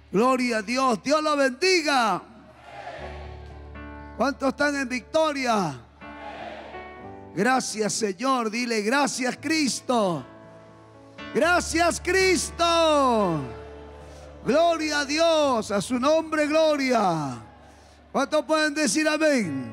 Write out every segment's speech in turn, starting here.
Gloria a Dios. Dios lo bendiga. ¿Cuántos están en victoria? Gracias, Señor. Dile gracias, Cristo. Gracias, Cristo. Gloria a Dios. A su nombre, gloria. ¿Cuántos pueden decir amén?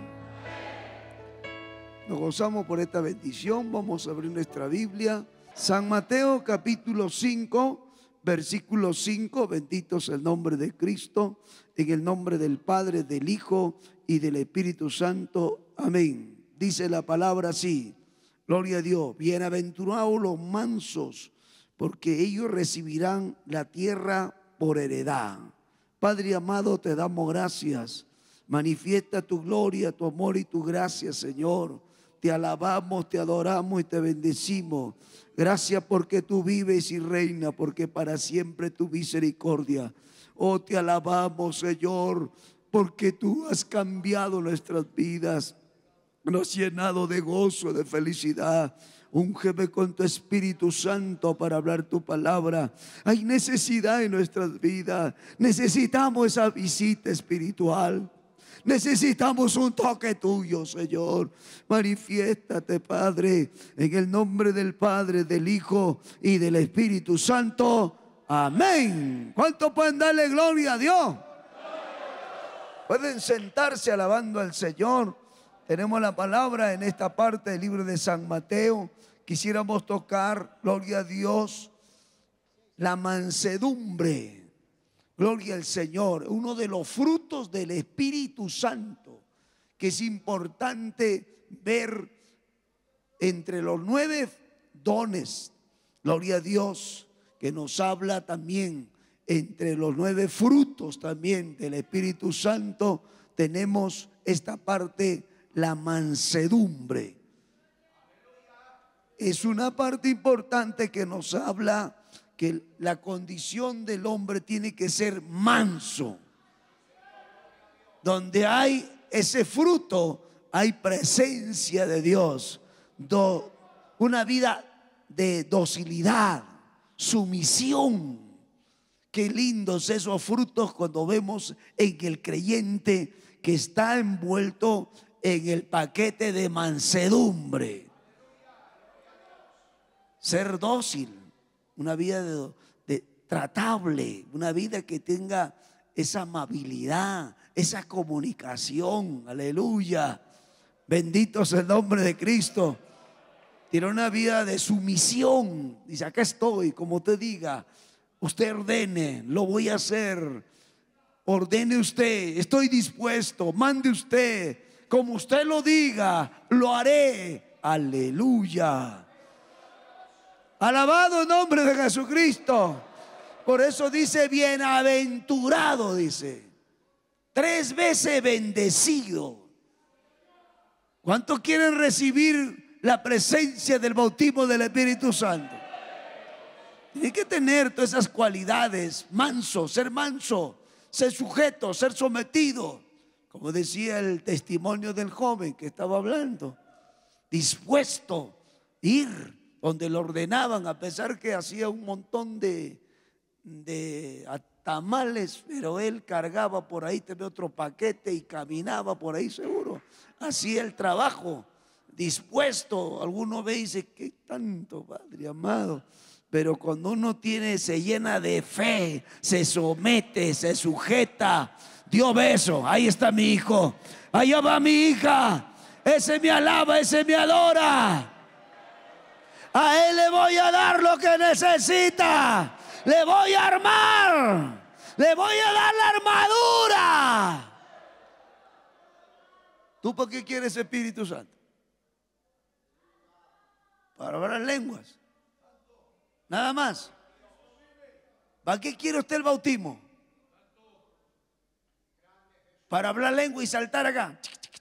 Nos gozamos por esta bendición. Vamos a abrir nuestra Biblia. San Mateo capítulo 5. Versículo 5, bendito es el nombre de Cristo, en el nombre del Padre, del Hijo y del Espíritu Santo. Amén. Dice la palabra así, gloria a Dios. Bienaventurados los mansos, porque ellos recibirán la tierra por heredad. Padre amado, te damos gracias. Manifiesta tu gloria, tu amor y tu gracia, Señor. Te alabamos, te adoramos y te bendecimos. Gracias porque tú vives y reinas, porque para siempre tu misericordia. Oh, te alabamos, Señor, porque tú has cambiado nuestras vidas. Nos has llenado de gozo, de felicidad. Úngeme con tu Espíritu Santo para hablar tu palabra. Hay necesidad en nuestras vidas. Necesitamos esa visita espiritual. Necesitamos un toque tuyo, Señor. Manifiéstate, Padre, en el nombre del Padre, del Hijo y del Espíritu Santo. Amén. ¿Cuántos pueden darle gloria a Dios? Pueden sentarse alabando al Señor. Tenemos la palabra en esta parte del libro de San Mateo. Quisiéramos tocar, gloria a Dios, la mansedumbre. Gloria al Señor, uno de los frutos del Espíritu Santo que es importante ver entre los 9 dones, gloria a Dios, que nos habla también entre los 9 frutos también del Espíritu Santo. Tenemos esta parte, la mansedumbre. Es una parte importante que nos habla que la condición del hombre tiene que ser manso. Donde hay ese fruto, hay presencia de Dios. Una vida de docilidad, sumisión. Qué lindos esos frutos cuando vemos en el creyente que está envuelto en el paquete de mansedumbre. Ser dócil. Una vida de tratable, una vida que tenga esa amabilidad, esa comunicación. Aleluya. Bendito es el nombre de Cristo. Tiene una vida de sumisión. Dice, acá estoy, como usted diga. Usted ordene, lo voy a hacer. Ordene usted, estoy dispuesto. Mande usted, como usted lo diga, lo haré. Aleluya. Alabado el nombre de Jesucristo. Por eso dice bienaventurado, dice 3 veces bendecido. ¿Cuántos quieren recibir la presencia del bautismo del Espíritu Santo? Tiene que tener todas esas cualidades. Manso, ser sujeto, ser sometido. Como decía el testimonio del joven que estaba hablando. Dispuesto a ir donde lo ordenaban, a pesar que hacía un montón de tamales, pero él cargaba por ahí, tenía otro paquete y caminaba por ahí seguro. Hacía el trabajo, dispuesto. Alguno ve y dice, ¿qué tanto, Padre amado? Pero cuando uno se llena de fe, se somete, se sujeta. Dios ve eso. Ahí está mi hijo, allá va mi hija. Ese me alaba, ese me adora. A él le voy a dar lo que necesita. Le voy a armar. Le voy a dar la armadura. ¿Tú por qué quieres Espíritu Santo? Para hablar lenguas. Nada más. ¿Para qué quiere usted el bautismo? Para hablar lengua y saltar acá.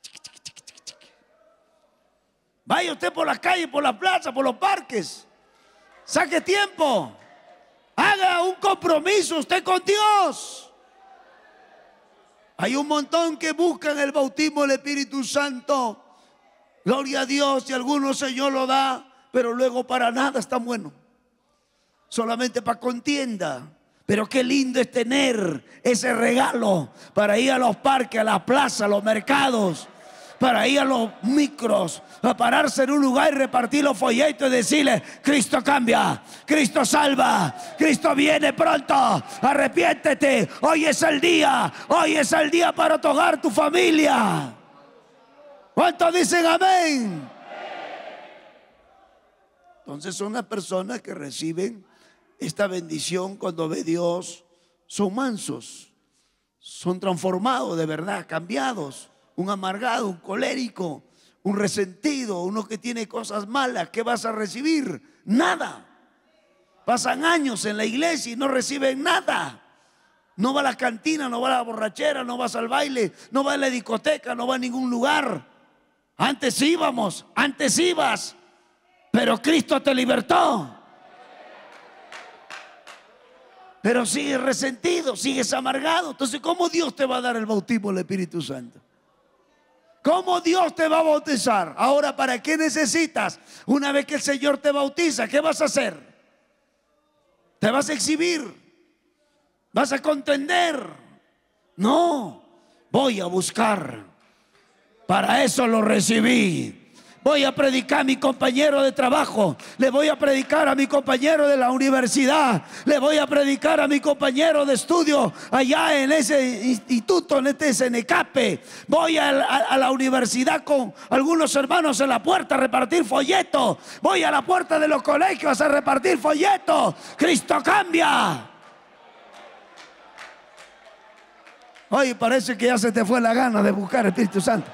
Vaya usted por las calles, por la plaza, por los parques. Saque tiempo. Haga un compromiso usted con Dios. Hay un montón que buscan el bautismo del Espíritu Santo. Gloria a Dios, y algunos Señor lo da, pero luego para nada está bueno. Solamente para contienda, Pero qué lindo es tener ese regalo para ir a los parques, a las plazas, a los mercados, para ir a los micros, a pararse en un lugar y repartir los folletos y decirle: Cristo cambia, Cristo salva, Cristo viene pronto, arrepiéntete, hoy es el día para tocar tu familia. ¿Cuántos dicen amén? Entonces son las personas que reciben esta bendición cuando ve Dios, son mansos, son transformados de verdad, cambiados. Un amargado, un colérico, un resentido, uno que tiene cosas malas, ¿qué vas a recibir? Nada. Pasan años en la iglesia y no reciben nada. No va a la cantina, no va a la borrachera, no vas al baile, no va a la discoteca, no va a ningún lugar. Antes íbamos, antes ibas, pero Cristo te libertó. Pero sigues resentido, sigues amargado. Entonces, ¿cómo Dios te va a dar el bautismo del Espíritu Santo? ¿Cómo Dios te va a bautizar? Ahora, ¿para qué necesitas? Una vez que el Señor te bautiza, ¿qué vas a hacer? ¿Te vas a exhibir? ¿Vas a contender? No, voy a buscar. Para eso lo recibí. Voy a predicar a mi compañero de trabajo, le voy a predicar a mi compañero de la universidad, le voy a predicar a mi compañero de estudio allá en ese instituto, en este SNCAPE. Voy a la universidad con algunos hermanos en la puerta a repartir folletos. Voy a la puerta de los colegios a repartir folletos. Cristo cambia. Oye, parece que ya se te fue la gana de buscar el Espíritu Santo.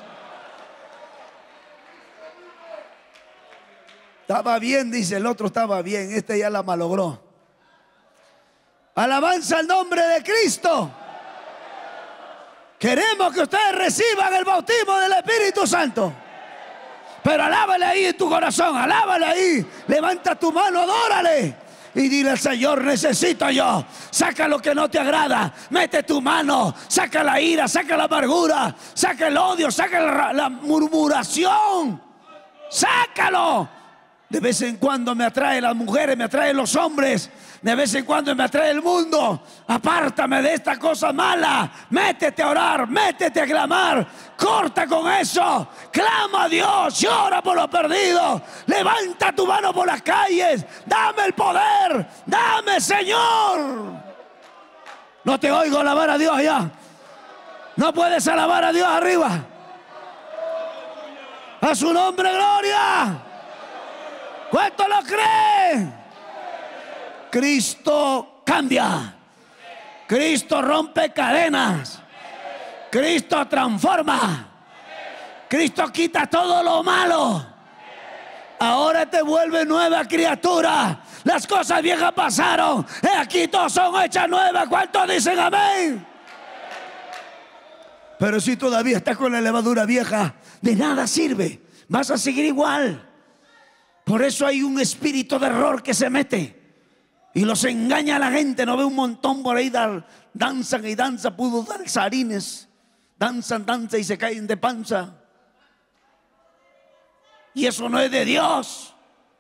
Estaba bien, dice el otro, estaba bien. Este ya la malogró. Alabanza al nombre de Cristo. Queremos que ustedes reciban el bautismo del Espíritu Santo. Pero alábale ahí en tu corazón, alábale ahí. Levanta tu mano, adórale. Y dile al Señor: necesito yo. Saca lo que no te agrada. Mete tu mano. Saca la ira, saca la amargura, saca el odio, saca la murmuración. Sácalo. De vez en cuando me atrae las mujeres, me atraen los hombres. De vez en cuando me atrae el mundo. Apártame de esta cosa mala. Métete a orar, métete a clamar. Corta con eso. Clama a Dios, llora por los perdidos. Levanta tu mano por las calles. Dame el poder, dame, Señor. No te oigo alabar a Dios allá. No puedes alabar a Dios arriba. A su nombre, gloria. ¿Cuánto lo creen? Cristo cambia. Cristo rompe cadenas. Cristo transforma. Cristo quita todo lo malo. Ahora te vuelve nueva criatura. Las cosas viejas pasaron. Aquí todos son hechas nuevas. ¿Cuántos dicen amén? Pero si todavía estás con la levadura vieja, de nada sirve. Vas a seguir igual. Por eso hay un espíritu de error que se mete y los engaña a la gente. No ve un montón por ahí, danzan y danzan, puros danzarines. Danzan y se caen de panza. Y eso no es de Dios.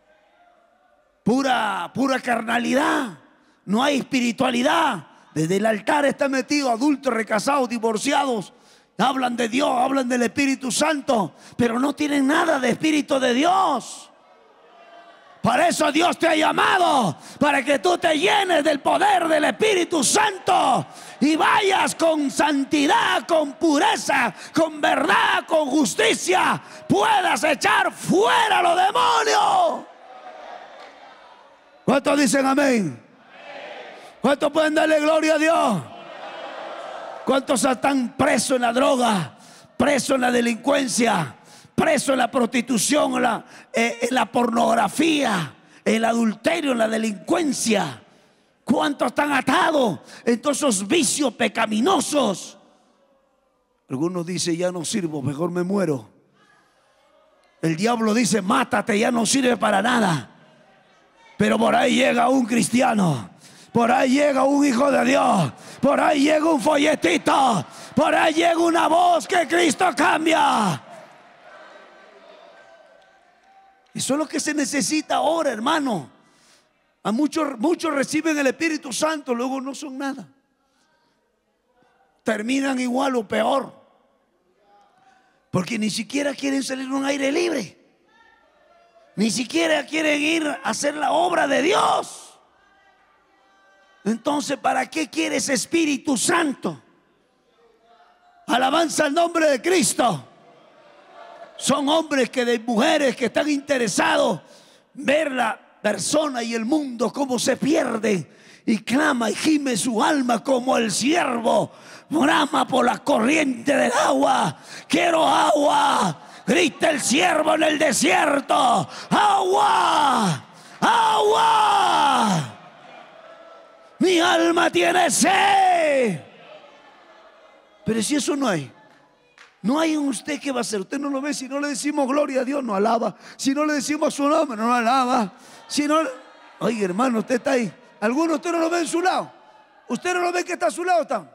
Pura carnalidad. No hay espiritualidad. Desde el altar está metido adultos, recasados, divorciados. Hablan de Dios, hablan del Espíritu Santo, pero no tienen nada de Espíritu de Dios. Para eso Dios te ha llamado, para que tú te llenes del poder del Espíritu Santo y vayas con santidad, con pureza, con verdad, con justicia, puedas echar fuera los demonios. ¿Cuántos dicen amén? ¿Cuántos pueden darle gloria a Dios? ¿Cuántos están presos en la droga, presos en la delincuencia, preso en la prostitución, en la pornografía, en el adulterio, en la delincuencia? ¿Cuántos están atados en todos esos vicios pecaminosos? Algunos dicen: ya no sirvo, mejor me muero. El diablo dice: mátate, ya no sirve para nada. Pero por ahí llega un cristiano, por ahí llega un hijo de Dios, por ahí llega un folletito, por ahí llega una voz que Cristo cambia. Eso es lo que se necesita ahora, hermano. A muchos reciben el Espíritu Santo, luego no son nada. Terminan igual o peor, porque ni siquiera quieren salir a un aire libre, ni siquiera quieren ir a hacer la obra de Dios. Entonces, ¿para qué quieres Espíritu Santo? Alabanza al nombre de Cristo. Son hombres de mujeres que están interesados en ver la persona y el mundo cómo se pierde, y clama y gime su alma como el siervo brama por la corriente del agua. Quiero agua, grita el siervo en el desierto. Agua, agua, mi alma tiene sed. Pero si eso no hay en usted, ¿qué va a hacer? Usted no lo ve. Si no le decimos gloria a Dios, no alaba. Si no le decimos su nombre, no alaba. Si no, oye, hermano, usted está ahí. ¿Alguno usted no lo ve en su lado? ¿Usted no lo ve que está a su lado? ¿Está?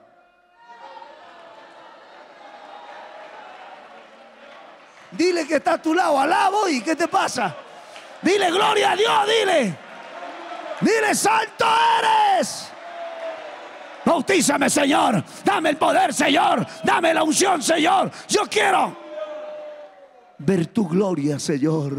Dile que está a tu lado, alabo. ¿Y qué te pasa? Dile gloria a Dios, dile santo eres. Bautízame, Señor. Dame el poder, Señor. Dame la unción, Señor. Yo quiero ver tu gloria, Señor.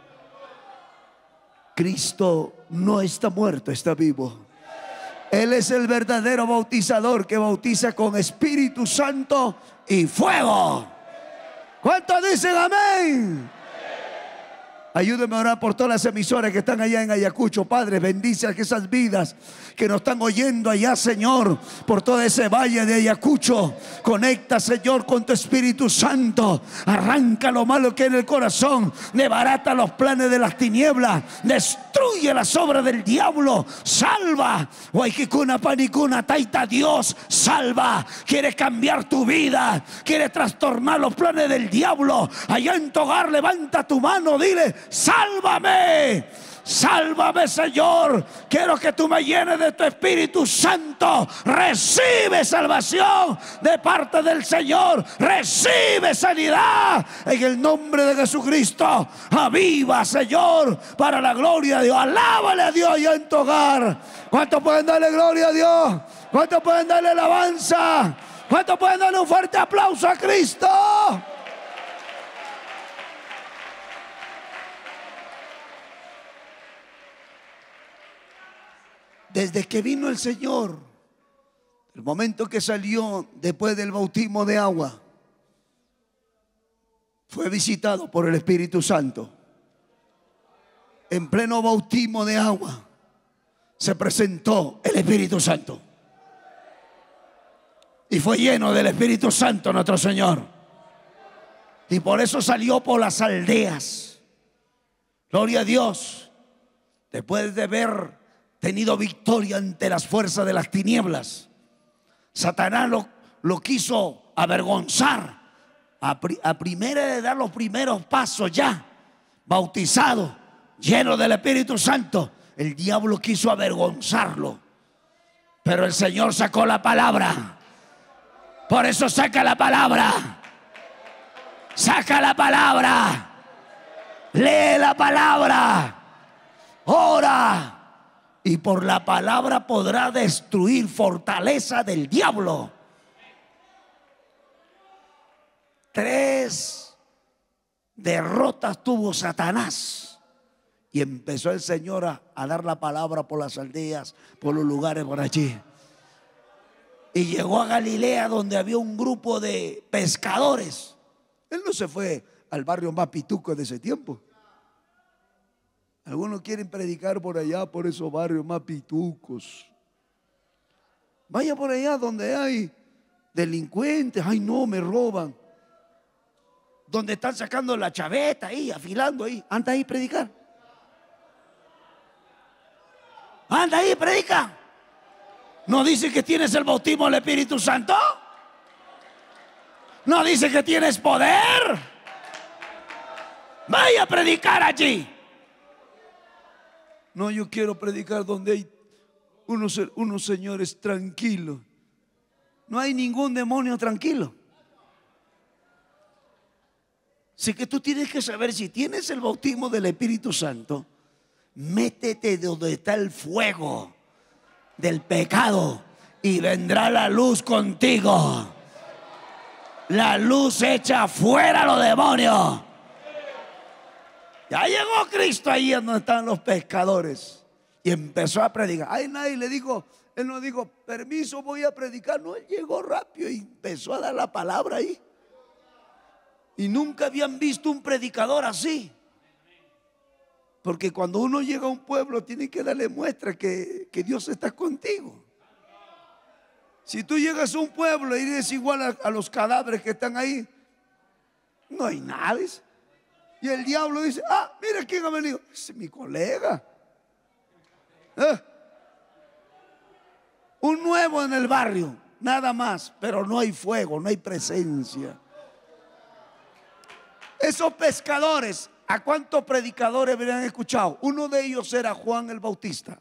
Cristo no está muerto, está vivo. Él es el verdadero bautizador que bautiza con Espíritu Santo y fuego. ¿Cuántos dicen amén? Ayúdeme a orar por todas las emisoras que están allá en Ayacucho. Padre, bendice a esas vidas que nos están oyendo allá, Señor, por todo ese valle de Ayacucho. Conecta, Señor, con tu Espíritu Santo. Arranca lo malo que hay en el corazón. Desbarata los planes de las tinieblas. Destruye las obras del diablo. Salva. Guayquicuna, panicuna, taita, Dios salva. Quiere cambiar tu vida. Quiere trastornar los planes del diablo. Allá en tu hogar, levanta tu mano, dile: sálvame, sálvame, Señor. Quiero que tú me llenes de tu Espíritu Santo. Recibe salvación de parte del Señor. Recibe sanidad en el nombre de Jesucristo. Aviva, Señor, para la gloria de Dios. Alábale a Dios allá en tu hogar. ¿Cuántos pueden darle gloria a Dios? ¿Cuántos pueden darle alabanza? ¿Cuántos pueden darle un fuerte aplauso a Cristo? Desde que vino el Señor, el momento que salió después del bautismo de agua, fue visitado por el Espíritu Santo. En pleno bautismo de agua se presentó el Espíritu Santo y fue lleno del Espíritu Santo nuestro Señor. Y por eso salió por las aldeas. Gloria a Dios. Después de ver tenido victoria ante las fuerzas de las tinieblas, Satanás lo quiso avergonzar. A primera de dar los primeros pasos, ya bautizado, lleno del Espíritu Santo, el diablo quiso avergonzarlo. Pero el Señor sacó la palabra. Por eso saca la palabra. Saca la palabra. Lee la palabra. Ora. Y por la palabra podrá destruir fortaleza del diablo. 3 derrotas tuvo Satanás. Y empezó el Señor a dar la palabra por las aldeas, por los lugares por allí. Y llegó a Galilea, donde había un grupo de pescadores. Él no se fue al barrio más pituco de ese tiempo. Algunos quieren predicar por allá, por esos barrios más pitucos. Vaya por allá donde hay delincuentes. Ay, no, me roban. Donde están sacando la chaveta ahí, afilando ahí. Anda ahí, predicar. Anda ahí, predica. ¿No dice que tienes el bautismo del Espíritu Santo? ¿No dice que tienes poder? Vaya a predicar allí. No, yo quiero predicar donde hay unos señores tranquilos. No hay ningún demonio tranquilo. Así que tú tienes que saber si tienes el bautismo del Espíritu Santo. métete donde está el fuego del pecado y vendrá la luz contigo. La luz echa fuera a los demonios. Ya llegó Cristo ahí donde están los pescadores y empezó a predicar. Ay, nadie le dijo, él no dijo, permiso, voy a predicar. No, él llegó rápido y empezó a dar la palabra ahí. Y nunca habían visto un predicador así. Porque cuando uno llega a un pueblo tiene que darle muestra que Dios está contigo. Si tú llegas a un pueblo y eres igual a los cadáveres que están ahí, no hay nada. Y el diablo dice, ah, mira quién ha venido. Es mi colega. Un nuevo en el barrio, nada más, pero no hay fuego, no hay presencia. Esos pescadores, ¿a cuántos predicadores habrían escuchado? Uno de ellos era Juan el Bautista.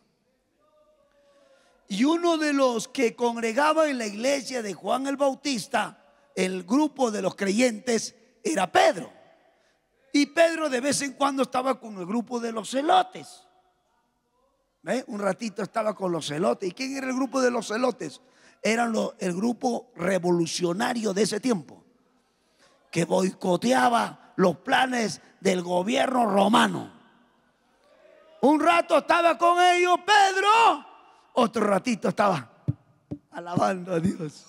Y uno de los que congregaba en la iglesia de Juan el Bautista, el grupo de los creyentes, era Pedro. Y Pedro de vez en cuando estaba con el grupo de los celotes. ¿Ve? Un ratito estaba con los celotes. ¿Y quién era el grupo de los celotes? Eran el grupo revolucionario de ese tiempo, que boicoteaba los planes del gobierno romano. Un rato estaba con ellos Pedro, otro ratito estaba alabando a Dios.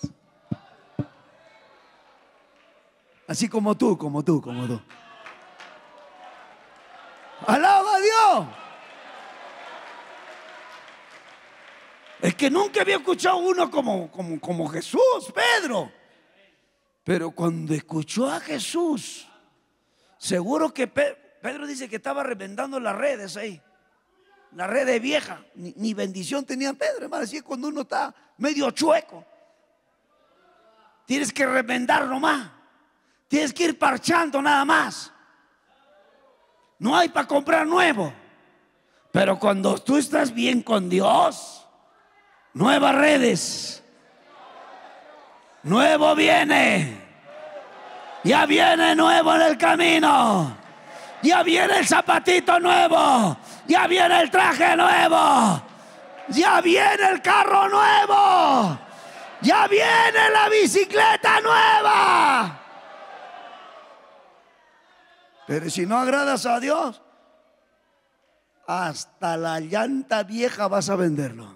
Así como tú. Alaba a Dios. Es que nunca había escuchado uno como Jesús, Pedro. Pero cuando escuchó a Jesús, seguro que Pedro dice que estaba reventando las redes ahí. Las redes viejas. Ni bendición tenía Pedro, hermano. Así es cuando uno está medio chueco. Tienes que remendar nomás. Tienes que ir parchando nada más. No hay para comprar nuevo. Pero cuando tú estás bien con Dios, nuevas redes. Nuevo viene. Ya viene nuevo en el camino. Ya viene el zapatito nuevo. Ya viene el traje nuevo. Ya viene el carro nuevo. Ya viene la bicicleta nueva. Pero si no agradas a Dios, hasta la llanta vieja vas a venderlo.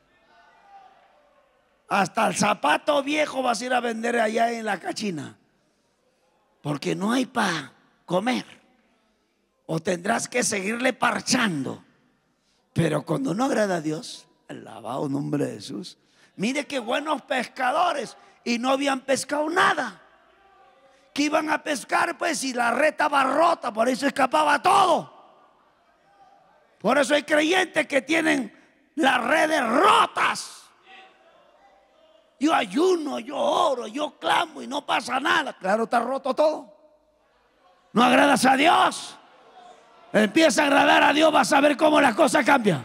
Hasta el zapato viejo vas a ir a vender allá en la cachina. Porque no hay para comer. O tendrás que seguirle parchando. Pero cuando no agrada a Dios, alabado el nombre de Jesús. Mire qué buenos pescadores. Y no habían pescado nada. Que iban a pescar pues y la red estaba rota. Por eso escapaba todo. Por eso hay creyentes que tienen las redes rotas. Yo ayuno, yo oro, yo clamo y no pasa nada. Claro, está roto todo. No agradas a Dios. Empieza a agradar a Dios, vas a ver cómo las cosas cambian.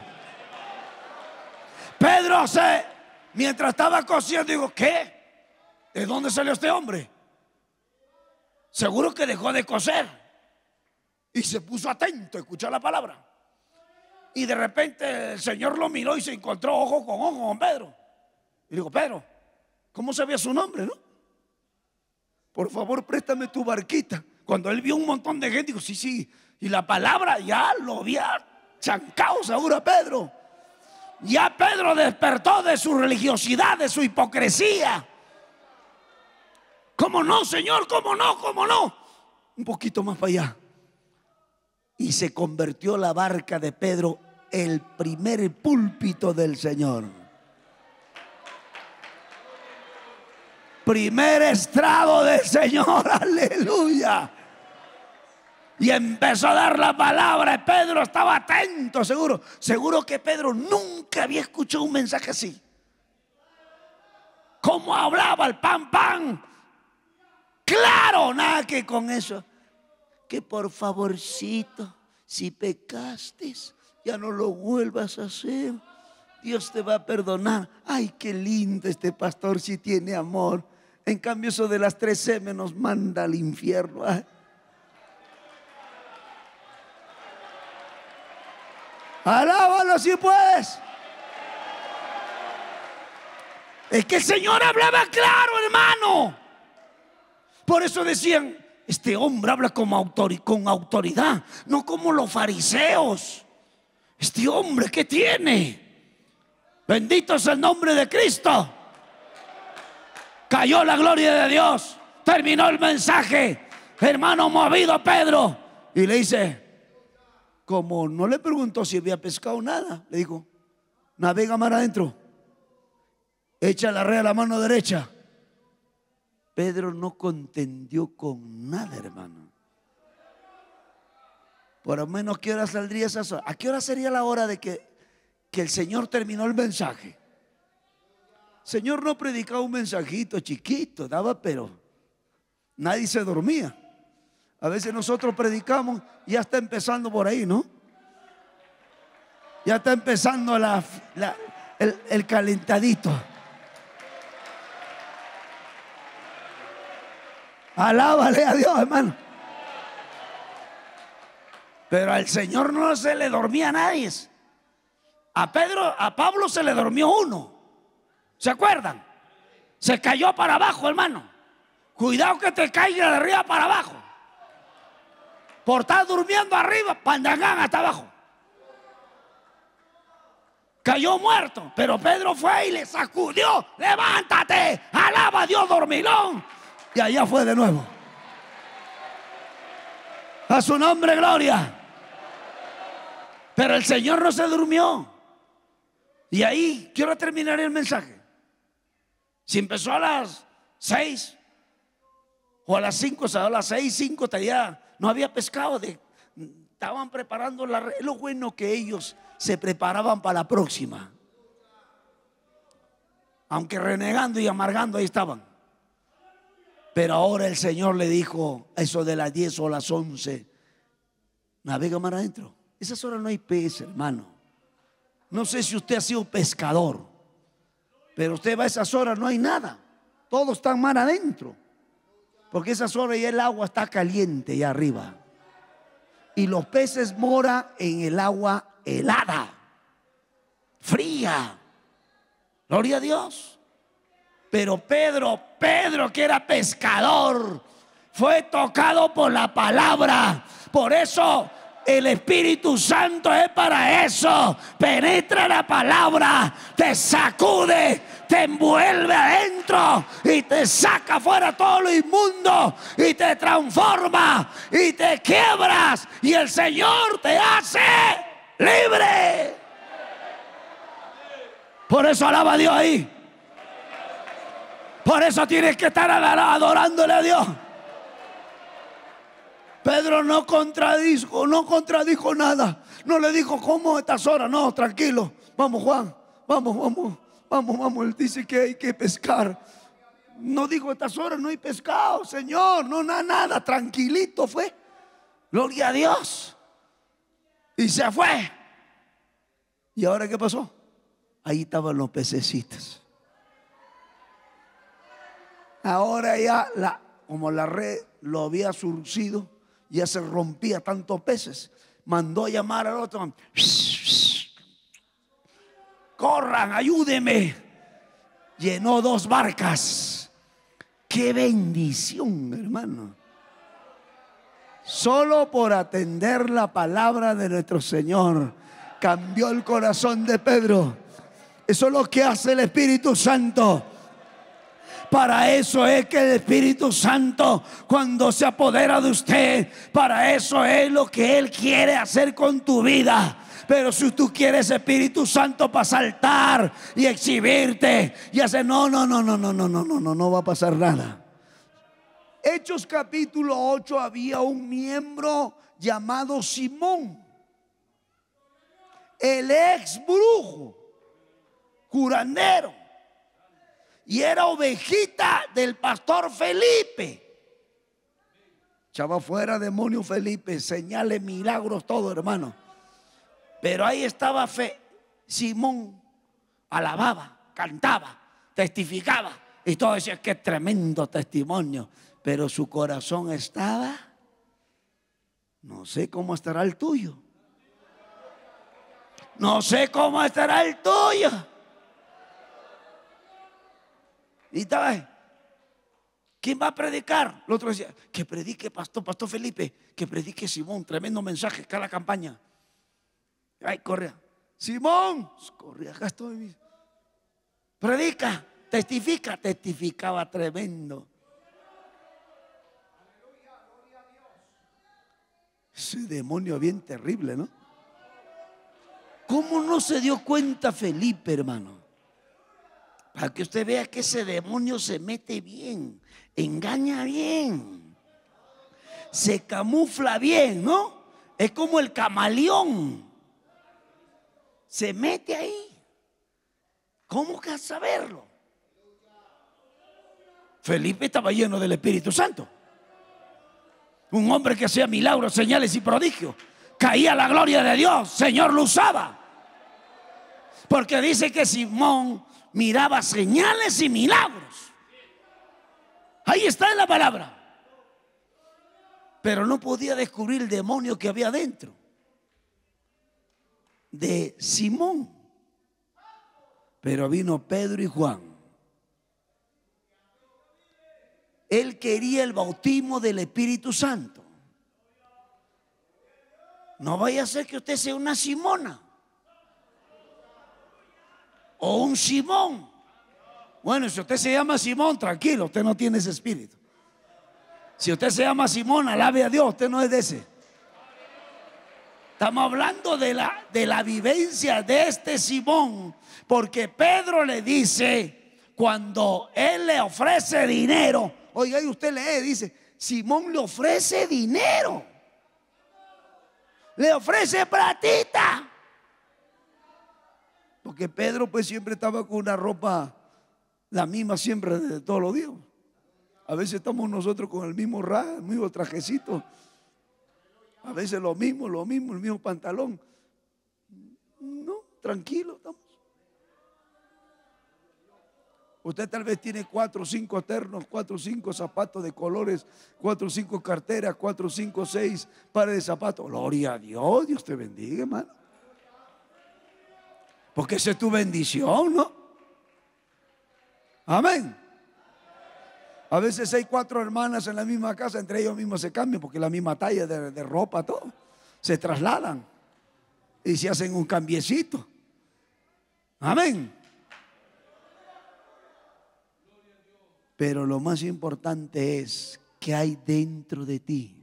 Pedro mientras estaba cosiendo, digo, ¿qué? ¿De dónde salió este hombre? Seguro que dejó de coser. Y se puso atento a escuchar la palabra. Y de repente el Señor lo miró y se encontró ojo con Pedro. Y digo, Pedro, ¿cómo sabía su nombre, no? Por favor, préstame tu barquita. Cuando él vio un montón de gente, digo, sí. Y la palabra ya lo había chancado seguro a Pedro. Ya Pedro despertó de su religiosidad, de su hipocresía. ¿Cómo no, Señor? ¿Cómo no? Un poquito más para allá. Y se convirtió la barca de Pedro el primer púlpito del Señor. Primer estrado del Señor, aleluya. Y empezó a dar la palabra. Pedro estaba atento, seguro que Pedro nunca había escuchado un mensaje así. ¿Cómo hablaba el pan? Claro, nada que con eso. Que por favorcito, si pecaste, ya no lo vuelvas a hacer. Dios te va a perdonar. Ay, qué lindo este pastor, si tiene amor. En cambio eso de las 3M nos manda al infierno. Ay. Alábalo si puedes. Es que el Señor hablaba claro, hermano. Por eso decían, este hombre habla con autoridad, no como los fariseos. Este hombre, ¿qué tiene? Bendito es el nombre de Cristo. Cayó la gloria de Dios. Terminó el mensaje. Hermano, movido Pedro. Y le dice, como no le preguntó si había pescado nada, le dijo, navega mar adentro, echa la red a la mano derecha. Pedro no contendió con nada, hermano. Por lo menos, ¿qué hora saldría esa hora? ¿A qué hora sería la hora de que el Señor terminó el mensaje? El Señor no predicaba un mensajito chiquito, daba, pero nadie se dormía. A veces nosotros predicamos, ya está empezando por ahí, ¿no? Ya está empezando el calentadito. Alábale a Dios, hermano. Pero al Señor no se le dormía a nadie. A Pablo se le durmió uno. ¿Se acuerdan? Se cayó para abajo, hermano. Cuidado que te caiga de arriba para abajo. Por estar durmiendo arriba, pandangán hasta abajo. Cayó muerto, pero Pedro fue y le sacudió. Levántate, alaba a Dios, dormilón. Y allá fue de nuevo. A su nombre, gloria. Pero el Señor no se durmió. Y ahí quiero terminar el mensaje. Si empezó a las 6 o a las 5, o sea, a las 6, 5 todavía no había pescado. Estaban preparando la red. Lo bueno que ellos se preparaban para la próxima. Aunque renegando y amargando, ahí estaban. Pero ahora el Señor le dijo, eso de las 10 o las 11, navega mar adentro. Esas horas no hay pez, hermano. No sé si usted ha sido pescador, pero usted va a esas horas, no hay nada. Todos están mar adentro. Porque esas horas ya el agua está caliente allá arriba. Y los peces moran en el agua helada, fría. Gloria a Dios. Pero Pedro que era pescador, fue tocado por la palabra. Por eso el Espíritu Santo es para eso. Penetra la palabra, te sacude, te envuelve adentro y te saca fuera todo lo inmundo y te transforma y te quiebras y el Señor te hace libre. Por eso alaba a Dios ahí. Por eso tienes que estar adorándole a Dios. Pedro no contradijo nada. No le dijo, ¿cómo estas horas? No, tranquilo. Vamos, Juan, vamos. Él dice que hay que pescar. No dijo, estas horas no hay pescado, Señor. No, nada, tranquilito fue. Gloria a Dios. Y se fue. ¿Y ahora qué pasó? Ahí estaban los pececitos. Ahora ya, como la red lo había surcido, ya se rompía tantos peces. Mandó a llamar al otro. Corran, ayúdeme. Llenó 2 barcas. Qué bendición, hermano. Solo por atender la palabra de nuestro Señor cambió el corazón de Pedro. Eso es lo que hace el Espíritu Santo. Para eso es que el Espíritu Santo, cuando se apodera de usted, para eso es lo que Él quiere hacer con tu vida. Pero si tú quieres Espíritu Santo para saltar y exhibirte y hacer no va a pasar nada. Hechos capítulo 8 había un miembro llamado Simón, el ex brujo, curandero. Y era ovejita del pastor Felipe. Echaba fuera demonio Felipe, señales, milagros, todo, hermano. Pero ahí estaba Simón, alababa, cantaba, testificaba. Y todo decía, qué tremendo testimonio. Pero su corazón estaba, no sé cómo estará el tuyo. No sé cómo estará el tuyo. Y estaba ahí. ¿Quién va a predicar? El otro decía, que predique Pastor Felipe, que predique Simón, tremendo mensaje, acá la campaña. Ay, corría. Simón, corría, acá estoy. Predica, testifica, testificaba tremendo. Ese demonio bien terrible, ¿no? ¿Cómo no se dio cuenta Felipe, hermano? Para que usted vea que ese demonio se mete bien, engaña bien, se camufla bien, ¿no? Es como el camaleón. Se mete ahí. ¿Cómo que saberlo? Felipe estaba lleno del Espíritu Santo. Un hombre que hacía milagros, señales y prodigios. Caía la gloria de Dios. Señor lo usaba. Porque dice que Simón miraba señales y milagros. Ahí está en la palabra. Pero no podía descubrir el demonio que había dentro de Simón. Pero vino Pedro y Juan. Él quería el bautismo del Espíritu Santo. No vaya a ser que usted sea una Simona o un Simón. Bueno, si usted se llama Simón, tranquilo, usted no tiene ese espíritu. Si usted se llama Simón, alabe a Dios, usted no es de ese. Estamos hablando de la vivencia de este Simón, porque Pedro le dice, cuando él le ofrece dinero, oiga, y usted lee, dice, Simón le ofrece dinero, le ofrece platita, porque Pedro pues siempre estaba con una ropa la misma siempre de todos los días. A veces estamos nosotros con el mismo el mismo trajecito. A veces lo mismo, el mismo pantalón. No, tranquilo estamos. Usted tal vez tiene 4 o 5 ternos, 4 o 5 zapatos de colores, 4 o 5 carteras, 4 o 5 o 6 pares de zapatos. Gloria a Dios, Dios te bendiga, hermano. Porque esa es tu bendición, ¿no? Amén. A veces hay 4 hermanas en la misma casa, entre ellos mismos se cambian porque la misma talla de ropa, todo. Se trasladan y se hacen un cambiecito. Amén. Pero lo más importante es qué hay dentro de ti.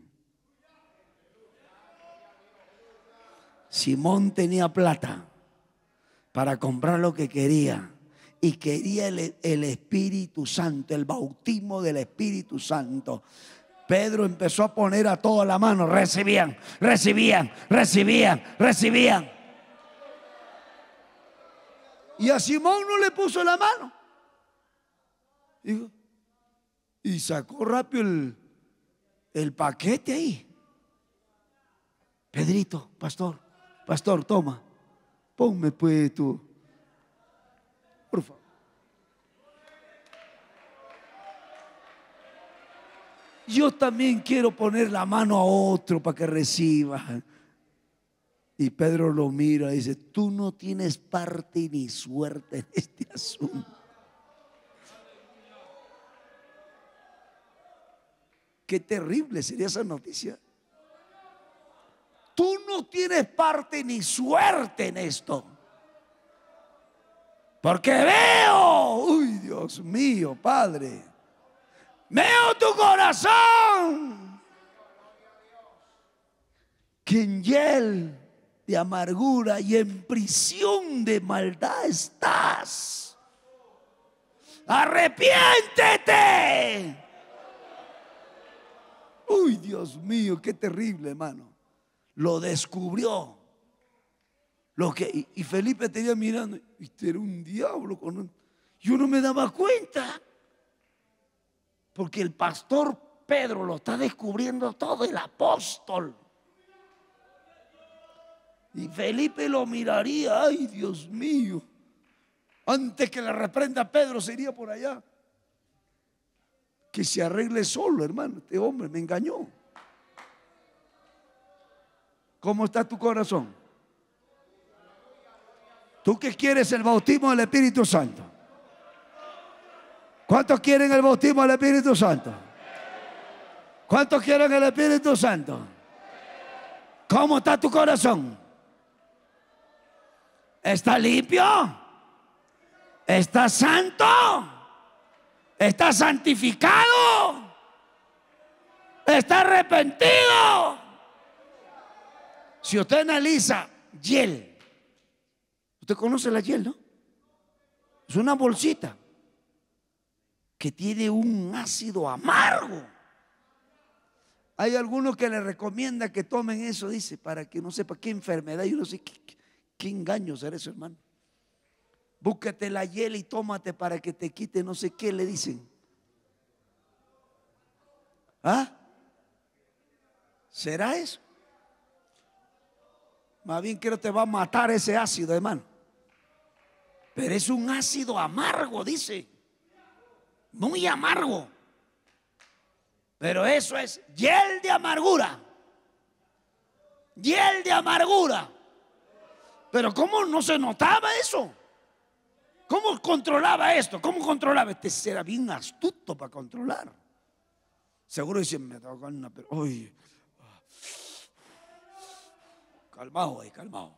Simón tenía plata para comprar lo que quería. Y quería el Espíritu Santo, el bautismo del Espíritu Santo. Pedro empezó a poner a toda la mano. Recibían. Y a Simón no le puso la mano. Y sacó rápido el paquete ahí. Pedrito, pastor, toma. Ponme pues tú. Por favor. Yo también quiero poner la mano a otro para que reciba. Y Pedro lo mira y dice, tú no tienes parte ni suerte en este asunto. Qué terrible sería esa noticia. Tú no tienes parte ni suerte en esto. Porque veo, uy, Dios mío, Padre, veo tu corazón, que en hiel de amargura y en prisión de maldad estás. Arrepiéntete. Uy, Dios mío, qué terrible, hermano. Lo descubrió. Y Felipe tenía mirando, este era un diablo. Yo no me daba cuenta. Porque el pastor Pedro lo está descubriendo todo, el apóstol. Y Felipe lo miraría, ay Dios mío. Antes que le reprenda a Pedro, se iría por allá. Que se arregle solo, hermano. Este hombre me engañó. ¿Cómo está tu corazón? ¿Tú qué quieres? El bautismo del Espíritu Santo. ¿Cuántos quieren el bautismo del Espíritu Santo? ¿Cuántos quieren el Espíritu Santo? ¿Cómo está tu corazón? ¿Está limpio? ¿Está santo? ¿Está santificado? ¿Está arrepentido? Si usted analiza hiel, usted conoce la hiel, ¿no? Es una bolsita que tiene un ácido amargo. Hay algunos que le recomiendan que tomen eso, dice, para que no sepa qué enfermedad. Yo no sé qué engaño será eso, hermano. Búscate la hiel y tómate para que te quite no sé qué, le dicen. ¿Ah? ¿Será eso? Más bien creo que te va a matar ese ácido, hermano. Pero es un ácido amargo, dice. Muy amargo. Pero eso es hiel de amargura. Hiel de amargura. Pero ¿cómo no se notaba eso? ¿Cómo controlaba esto? ¿Cómo controlaba? Este era bien astuto para controlar. Seguro dicen, me toca una... Oye, calmado ahí, calmado.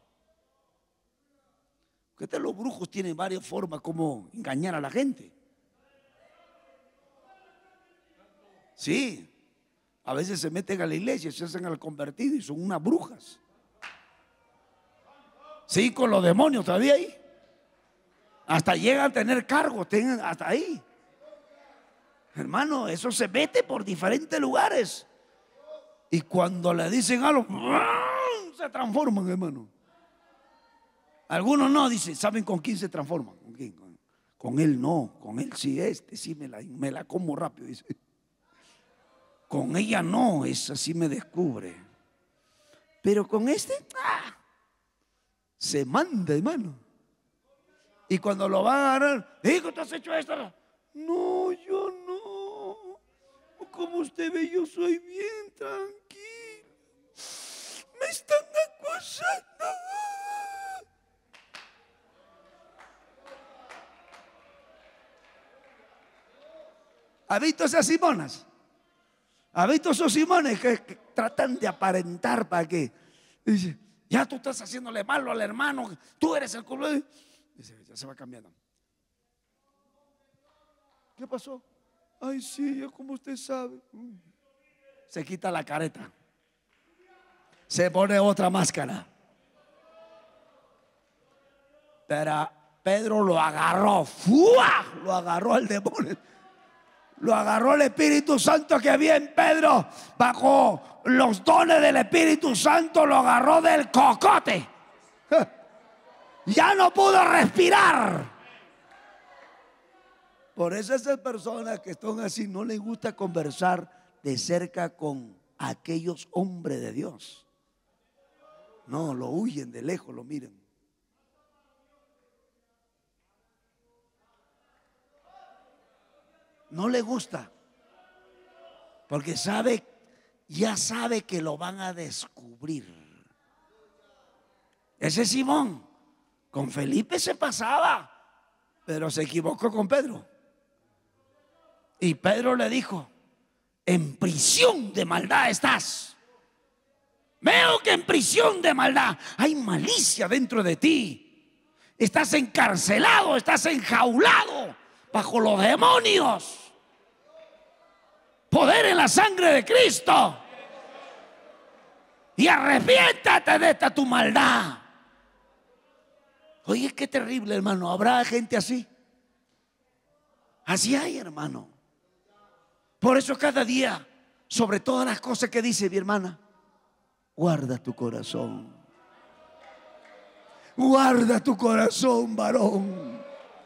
Porque los brujos tienen varias formas como engañar a la gente. Sí, a veces se meten a la iglesia, se hacen al convertido y son unas brujas. Sí, con los demonios todavía ahí. Hasta llegan a tener cargos, hasta ahí. Hermano, eso se mete por diferentes lugares. Y cuando le dicen algo, se transforman, hermano. Algunos no, dicen, ¿saben con quién se transforman? ¿Con quién? Con él no, con él sí, sí me la como rápido, dice. Con ella no, esa sí me descubre. Pero con este, se manda, hermano. Y cuando lo va a agarrar, hijo, ¿tú has hecho esto? No, yo no. Como usted ve, yo soy bien tranquilo. Me están acusando. ¿Ha visto esas simonas? ¿Ha visto esos simones que tratan de aparentar para que dice, ya tú estás haciéndole malo al hermano, tú eres el culpable? Dice, ya se va cambiando. ¿Qué pasó? Ay, sí, ya como usted sabe. Se quita la careta, se pone otra máscara. Pero Pedro lo agarró, ¡fua! Lo agarró al demonio. Lo agarró el Espíritu Santo que había en Pedro. Bajo los dones del Espíritu Santo lo agarró del cocote. Ya no pudo respirar. Por eso esas personas que están así no les gusta conversar de cerca con aquellos hombres de Dios. No, lo huyen de lejos, lo miran. No le gusta, porque ya sabe que lo van a descubrir. Ese Simón con Felipe se pasaba, pero se equivocó con Pedro. Y Pedro le dijo, en prisión de maldad estás. Veo que en prisión de maldad hay malicia dentro de ti. Estás encarcelado, estás enjaulado bajo los demonios. Poder en la sangre de Cristo. Y arrepiéntate de esta tu maldad. Oye, qué terrible, hermano. ¿Habrá gente así? Así hay, hermano. Por eso cada día, sobre todas las cosas que dice mi hermana, guarda tu corazón. Guarda tu corazón, varón.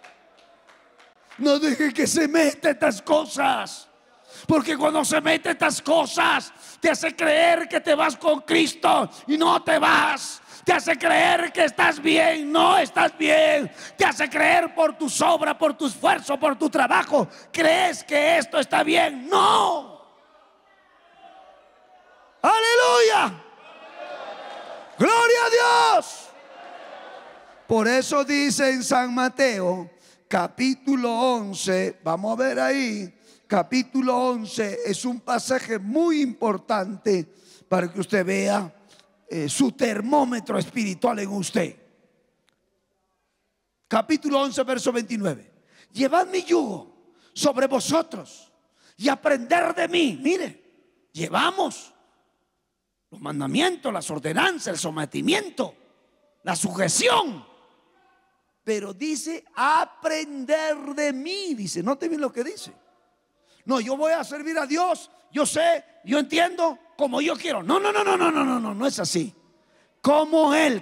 No dejes que se meta estas cosas. Porque cuando se mete estas cosas, te hace creer que te vas con Cristo y no te vas. Te hace creer que estás bien, no estás bien. Te hace creer por tu obra, por tu esfuerzo, por tu trabajo. ¿Crees que esto está bien? No. Aleluya. Gloria a Dios. Por eso dice en San Mateo, capítulo 11, vamos a ver ahí, capítulo 11 es un pasaje muy importante para que usted vea su termómetro espiritual en usted. Capítulo 11, verso 29. Llevad mi yugo sobre vosotros y aprender de mí. Mire, llevamos los mandamientos, las ordenanzas, el sometimiento, la sujeción. Pero dice aprender de mí. Dice, note bien lo que dice. No, yo voy a servir a Dios. Yo sé, yo entiendo como yo quiero. No, no, no, no, no, no, no, no, no es así. Como Él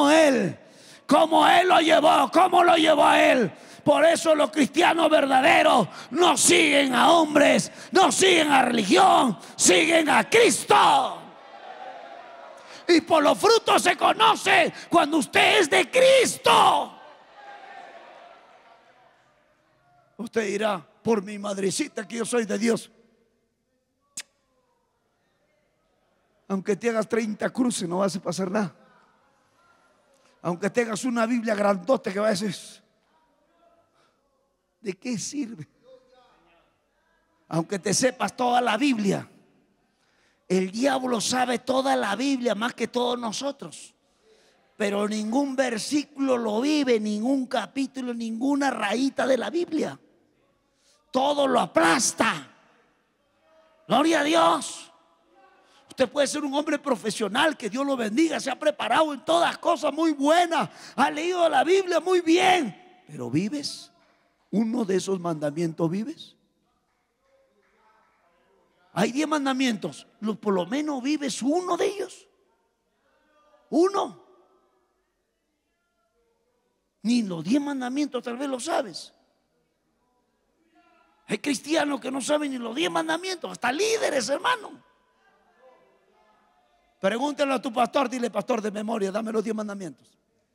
lo llevó, cómo lo llevó a Él. Por eso los cristianos verdaderos no siguen a hombres, no siguen a religión, siguen a Cristo. Y por los frutos se conoce cuando usted es de Cristo. Usted dirá, por mi madrecita que yo soy de Dios. Aunque te hagas 30 cruces no vas a pasar nada. Aunque tengas una Biblia grandota que va a decir, ¿de qué sirve? Aunque te sepas toda la Biblia, el diablo sabe toda la Biblia más que todos nosotros, pero ningún versículo lo vive, ningún capítulo, ninguna rayita de la Biblia. Todo lo aplasta. Gloria a Dios. Usted puede ser un hombre profesional, que Dios lo bendiga, se ha preparado en todas cosas muy buenas, ha leído la Biblia muy bien, pero ¿vives uno de esos mandamientos? ¿Vives? Hay 10 mandamientos, por lo menos vives uno de ellos. Uno. Ni los 10 mandamientos tal vez lo sabes. Hay cristianos que no saben ni los 10 mandamientos, hasta líderes, hermano. Pregúntale a tu pastor, dile, pastor, de memoria, dame los 10 mandamientos.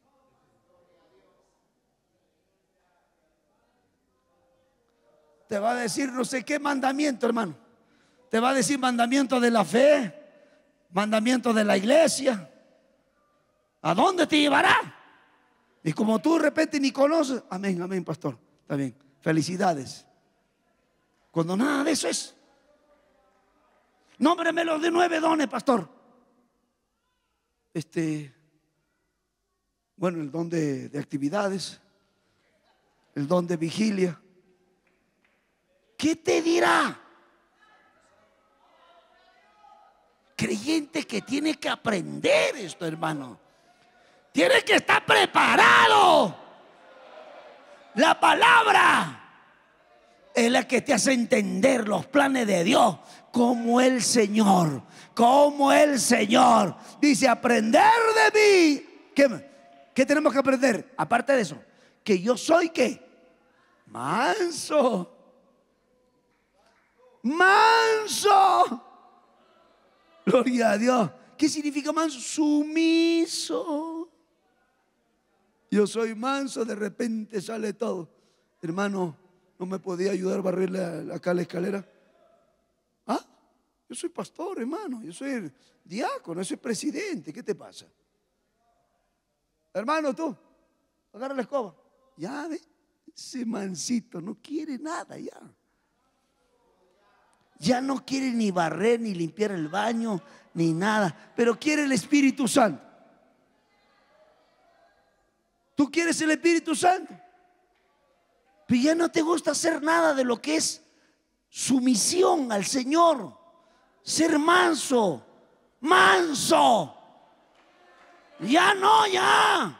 Te va a decir no sé qué mandamiento, hermano. Te va a decir mandamiento de la fe, mandamiento de la iglesia. ¿A dónde te llevará? Y como tú de repente ni conoces, amén, amén, pastor, está bien, felicidades. Cuando nada de eso es. Nómbreme los de 9 dones, pastor. Bueno, el don de actividades, el don de vigilia. ¿Qué te dirá? Creyente que tiene que aprender esto, hermano. Tiene que estar preparado. La palabra es la que te hace entender los planes de Dios, como el Señor dice, aprender de mí. ¿Qué tenemos que aprender? Aparte de eso, que yo soy ¿qué? Manso. Gloria a Dios. ¿Qué significa manso? Sumiso. Yo soy manso, de repente sale todo. Hermano, ¿no me podía ayudar a barrer acá la escalera? ¿Ah? Yo soy pastor, hermano. Yo soy diácono, yo soy presidente. ¿Qué te pasa? Hermano, tú, agarra la escoba. Ya ve, ese mansito no quiere nada ya. Ya no quiere ni barrer, ni limpiar el baño, ni nada. Pero quiere el Espíritu Santo. ¿Tú quieres el Espíritu Santo? Pero ya no te gusta hacer nada de lo que es sumisión al Señor. Ser manso. Ya no, ya.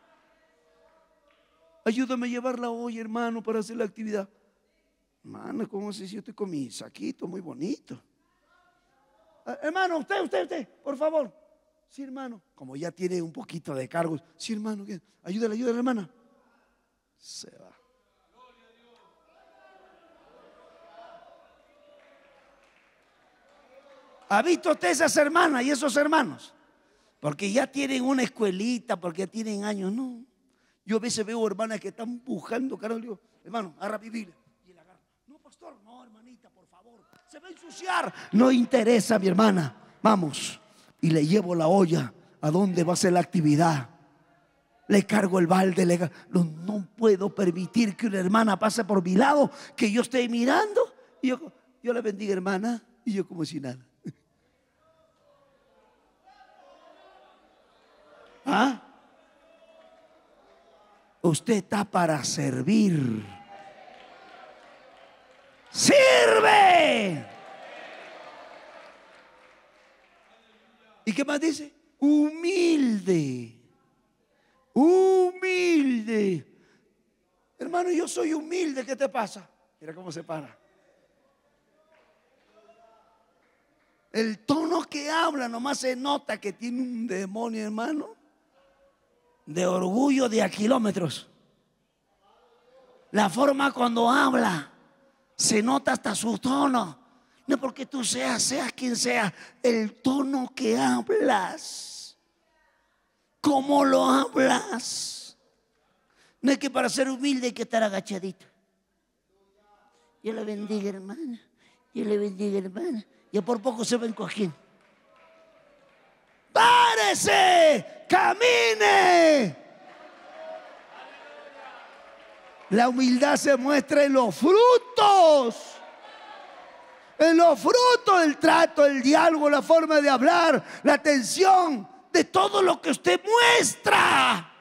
Ayúdame a llevarla hoy, hermano, para hacer la actividad. Hermano, ¿cómo se dice? Yo estoy con mi saquito muy bonito. Hermano, usted, por favor. Sí, hermano. Como ya tiene un poquito de cargos. Sí, hermano, ayúdale, hermana. Se va. ¿Ha visto usted esas hermanas y esos hermanos? Porque ya tienen una escuelita, porque ya tienen años. No. Yo a veces veo hermanas que están empujando, carajo. Digo, hermano, agarra mi Biblia. Y la agarra. No, pastor, no, hermanita, por favor. Se va a ensuciar. No interesa, mi hermana. Vamos. Y le llevo la olla a donde va a ser la actividad. le cargo el balde, no, no puedo permitir que una hermana pase por mi lado, que yo esté mirando. Y yo le bendiga, hermana, y yo como si nada. ¿Ah? Usted está para servir. ¡Sirve! ¿Y qué más dice? Humilde. Humilde. Hermano, yo soy humilde. ¿Qué te pasa? Mira cómo se para. El tono que habla nomás se nota que tiene un demonio, hermano, de orgullo de a kilómetros. La forma cuando habla se nota hasta su tono. No porque tú seas quien sea, el tono que hablas, cómo lo hablas. No es que para ser humilde hay que estar agachadito. Dios le bendiga, hermana. Dios le bendiga, hermana. Y por poco se ven cojín. ¡Párese! ¡Camine! La humildad se muestra en los frutos. En los frutos del trato, el diálogo, la forma de hablar, la atención, de todo lo que usted muestra.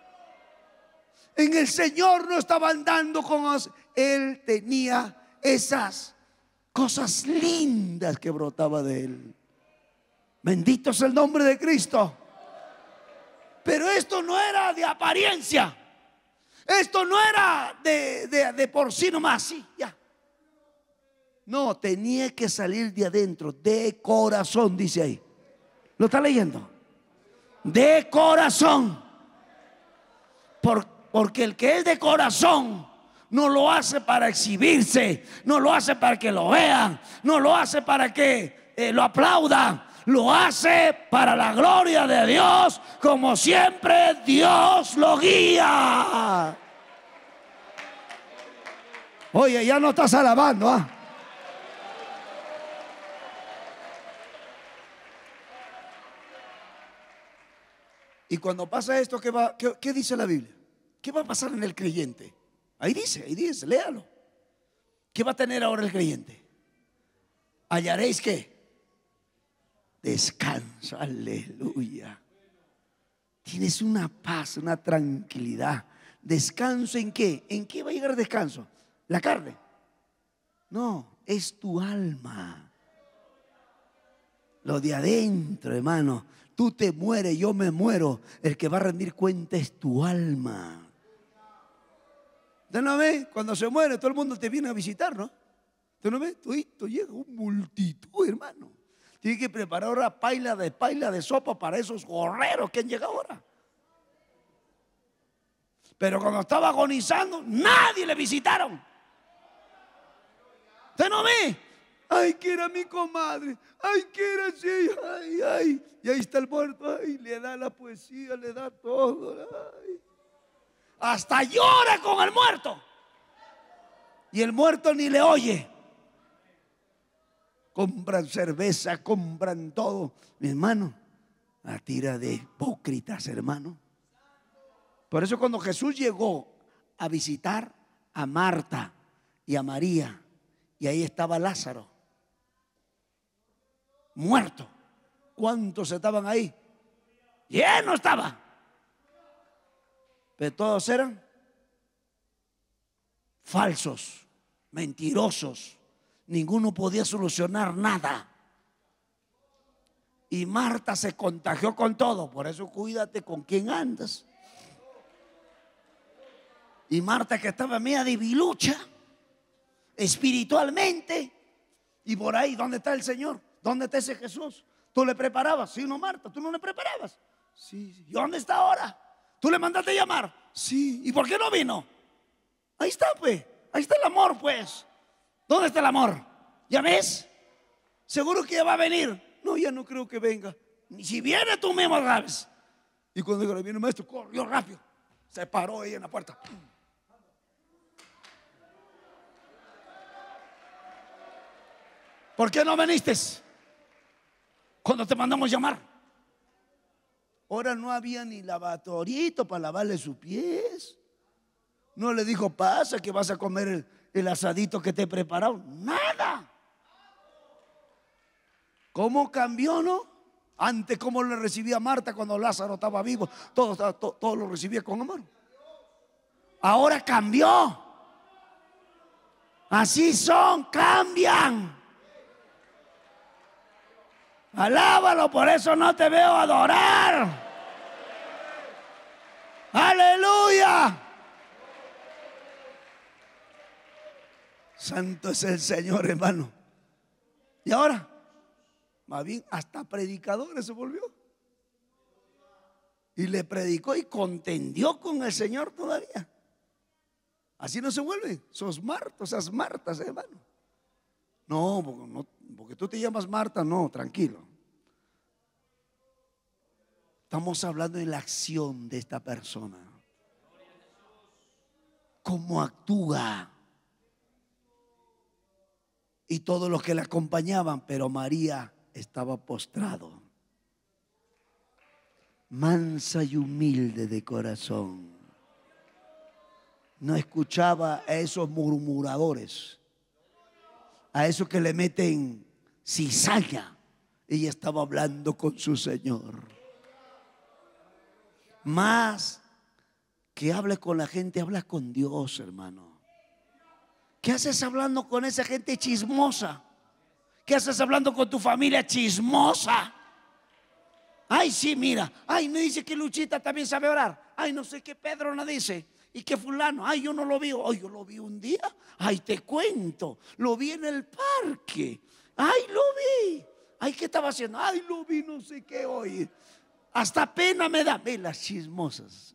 En el Señor no estaba andando con nosotros. Él tenía esas cosas lindas que brotaba de él. Bendito es el nombre de Cristo. Pero esto no era de apariencia. Esto no era de por sí nomás, sí, ya. No, tenía que salir de adentro, de corazón, dice ahí. ¿Lo está leyendo? De corazón. Porque el que es de corazón no lo hace para exhibirse, no lo hace para que lo vean, no lo hace para que lo aplaudan, lo hace para la gloria de Dios, como siempre Dios lo guía. Oye, ya no estás alabando, ¿ah? Y cuando pasa esto, ¿qué dice la Biblia? ¿Qué va a pasar en el creyente? Ahí dice, léalo. ¿Qué va a tener ahora el creyente? Hallaréis ¿qué? Descanso, aleluya. Tienes una paz, una tranquilidad. ¿Descanso en qué? ¿En qué va a llegar el descanso? ¿La carne? No, es tu alma. Lo de adentro, hermano. Tú te mueres, yo me muero. El que va a rendir cuenta es tu alma. ¿Usted no ve? Cuando se muere todo el mundo te viene a visitar, ¿no? ¿Usted no ve? Todito llega un multitud, hermano. Tiene que preparar ahora paila de sopa para esos gorreros que han llegado ahora. Pero cuando estaba agonizando, nadie le visitaron. ¿Usted no ve? Ay, que era mi comadre. Ay, que era así. Ay, ay. Y ahí está el muerto. Ay, le da la poesía, le da todo. Ay. Hasta llora con el muerto. Y el muerto ni le oye. Compran cerveza, compran todo. Mi hermano, la tira de hipócritas, hermano. Por eso cuando Jesús llegó a visitar a Marta y a María, y ahí estaba Lázaro, muerto. ¿Cuántos estaban ahí? Lleno estaba. Pero todos eran falsos, mentirosos. Ninguno podía solucionar nada. Y Marta se contagió con todo. Por eso cuídate con quién andas. Y Marta, que estaba media debilucha espiritualmente. Y por ahí, ¿dónde está el Señor? ¿Dónde está ese Jesús? ¿Tú le preparabas? Sí, no, Marta, tú no le preparabas. Sí. ¿Y dónde está ahora? ¿Tú le mandaste llamar? Sí. ¿Y por qué no vino? Ahí está, pues. Ahí está el amor, pues. ¿Dónde está el amor? ¿Ya ves? Seguro que ya va a venir. No, ya no creo que venga. Ni si viene tú mismo, sabes. Y cuando viene el maestro, corrió rápido. Se paró ahí en la puerta. ¿Por qué no viniste cuando te mandamos llamar? Ahora no había ni lavatorito para lavarle sus pies. No le dijo, pasa que vas a comer el asadito que te he preparado. Nada. ¿Cómo cambió, no? Antes, ¿cómo le recibía Marta cuando Lázaro estaba vivo? Todo lo recibía con amor. Ahora cambió. Así son, cambian. Alábalo, por eso no te veo adorar. Aleluya. Santo es el Señor, hermano. Y ahora, más bien, hasta predicadores se volvió. Y le predicó y contendió con el Señor todavía. Así no se vuelve. Sos Marta, esas Martas, hermano. No, porque tú te llamas Marta, no, tranquilo. Estamos hablando de la acción de esta persona. Cómo actúa. Y todos los que la acompañaban, pero María estaba postrado, mansa y humilde de corazón. No escuchaba a esos murmuradores, a esos que le meten cizaña. Ella estaba hablando con su Señor. Más que hable con la gente, habla con Dios, hermano. ¿Qué haces hablando con esa gente chismosa? ¿Qué haces hablando con tu familia chismosa? Ay, sí, mira. Ay, me dice que Luchita también sabe orar. Ay, no sé qué Pedro no dice. Y que fulano. Ay, yo no lo vi. Ay, yo lo vi un día. Ay, te cuento. Lo vi en el parque. Ay, lo vi. Ay, ¿qué estaba haciendo? Ay, lo vi no sé qué hoy. Hasta pena me da. Ve las chismosas.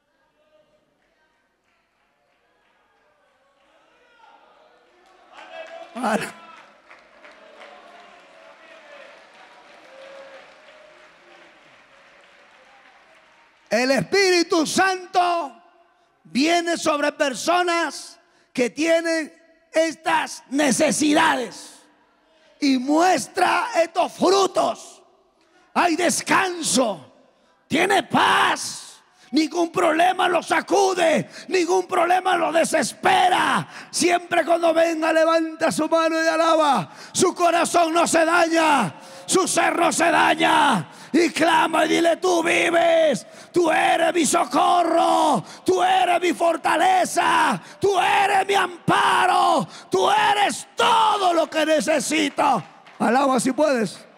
El Espíritu Santo viene sobre personas que tienen estas necesidades y muestra estos frutos. Hay descanso, tiene paz. Ningún problema lo sacude, ningún problema lo desespera. Siempre cuando venga levanta su mano y alaba. Su corazón no se daña, su ser no se daña. Y clama y dile: tú vives, tú eres mi socorro, tú eres mi fortaleza, tú eres mi amparo, tú eres todo lo que necesito. Alaba si puedes.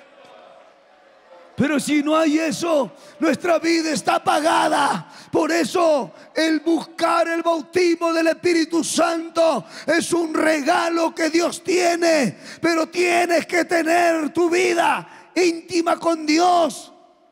Pero si no hay eso, nuestra vida está apagada. Por eso el buscar el bautismo del Espíritu Santo es un regalo que Dios tiene. Pero tienes que tener tu vida íntima con Dios,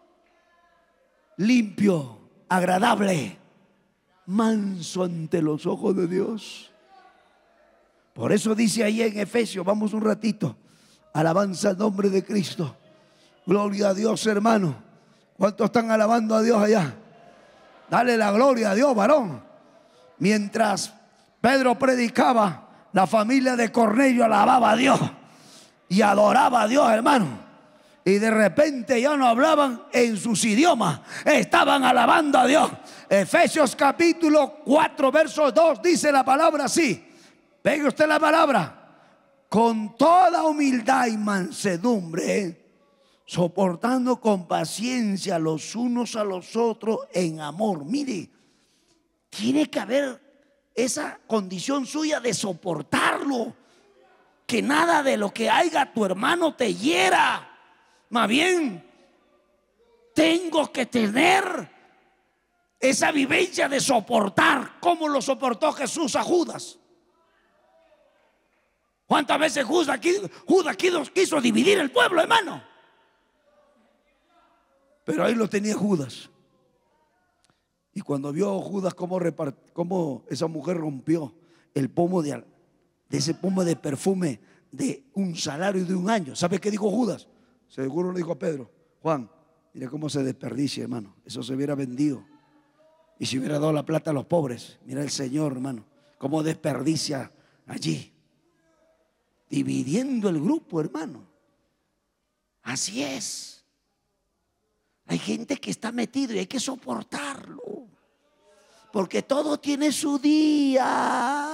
limpio, agradable, manso ante los ojos de Dios. Por eso dice ahí en Efesios, vamos un ratito, alabanza al nombre de Cristo. Gloria a Dios, hermano. ¿Cuántos están alabando a Dios allá? Dale la gloria a Dios, varón. Mientras Pedro predicaba, la familia de Cornelio alababa a Dios y adoraba a Dios, hermano. Y de repente ya no hablaban en sus idiomas, estaban alabando a Dios. Efesios capítulo 4 verso 2 dice la palabra así. Pegue usted la palabra: con toda humildad y mansedumbre, soportando con paciencia los unos a los otros en amor. Mire, tiene que haber esa condición suya de soportarlo. Que nada de lo que haya tu hermano te hiera. Más bien, tengo que tener esa vivencia de soportar, como lo soportó Jesús a Judas. ¿Cuántas veces Judas quiso dividir el pueblo, hermano? Pero ahí lo tenía Judas. Y cuando vio Judas cómo esa mujer rompió el pomo de ese pomo de perfume de un salario de un año, ¿sabe qué dijo Judas? Seguro le dijo a Pedro: Juan, mira cómo se desperdicia, hermano. Eso se hubiera vendido y se hubiera dado la plata a los pobres. Mira el Señor, hermano, cómo desperdicia allí, dividiendo el grupo, hermano. Así es. Hay gente que está metido y hay que soportarlo, porque todo tiene su día.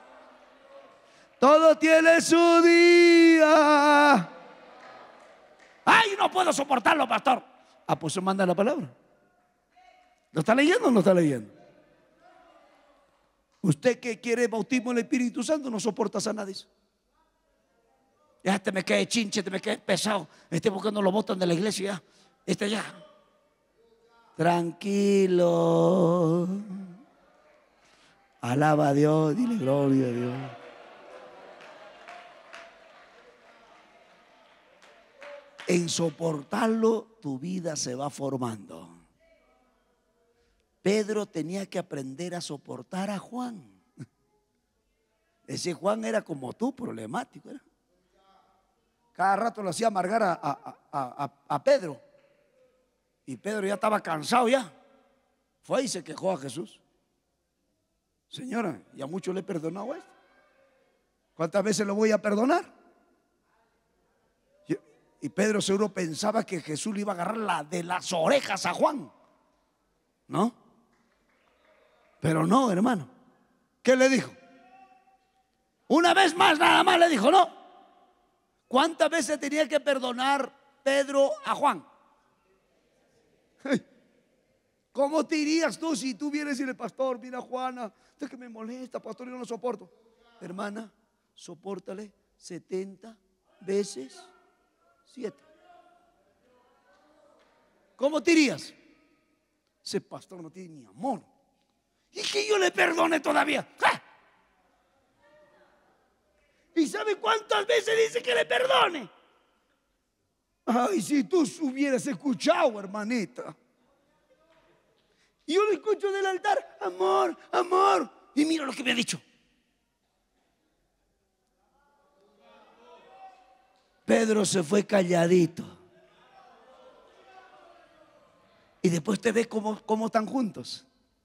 Todo tiene su día. Ay, no puedo soportarlo, pastor. Ah, pues se manda la palabra. ¿Lo está leyendo o no está leyendo? Usted que quiere bautismo en el Espíritu Santo no soporta sanadez. Ya me quede chinche, me quede pesado. ¿Por qué no lo botan de la iglesia? Ya. Tranquilo. Alaba a Dios, dile gloria a Dios. En soportarlo, tu vida se va formando. Pedro tenía que aprender a soportar a Juan. Ese Juan era como tú, problemático. Cada rato lo hacía amargar a Pedro. Y Pedro ya estaba cansado ya. Fue y se quejó a Jesús. Señora, ya mucho le he perdonado a esto. ¿Cuántas veces lo voy a perdonar? Y Pedro seguro pensaba que Jesús le iba a agarrar de las orejas a Juan. ¿No? Pero no, hermano. ¿Qué le dijo? Una vez más, nada más le dijo, no. ¿Cuántas veces tenía que perdonar Pedro a Juan? ¿Cómo te irías tú si tú vienes y el pastor, mira Juana, es que me molesta, pastor, yo no lo soporto? Hermana, sopórtale 70 veces 7. ¿Cómo te irías? Ese pastor no tiene ni amor. Y que yo le perdone todavía. ¡Ja! ¿Y sabe cuántas veces dice que le perdone? Ay, si tú hubieras escuchado, hermanita. Y yo lo escucho del altar, amor, amor. Y mira lo que me ha dicho. Pedro se fue calladito. Y después te ves cómo están juntos.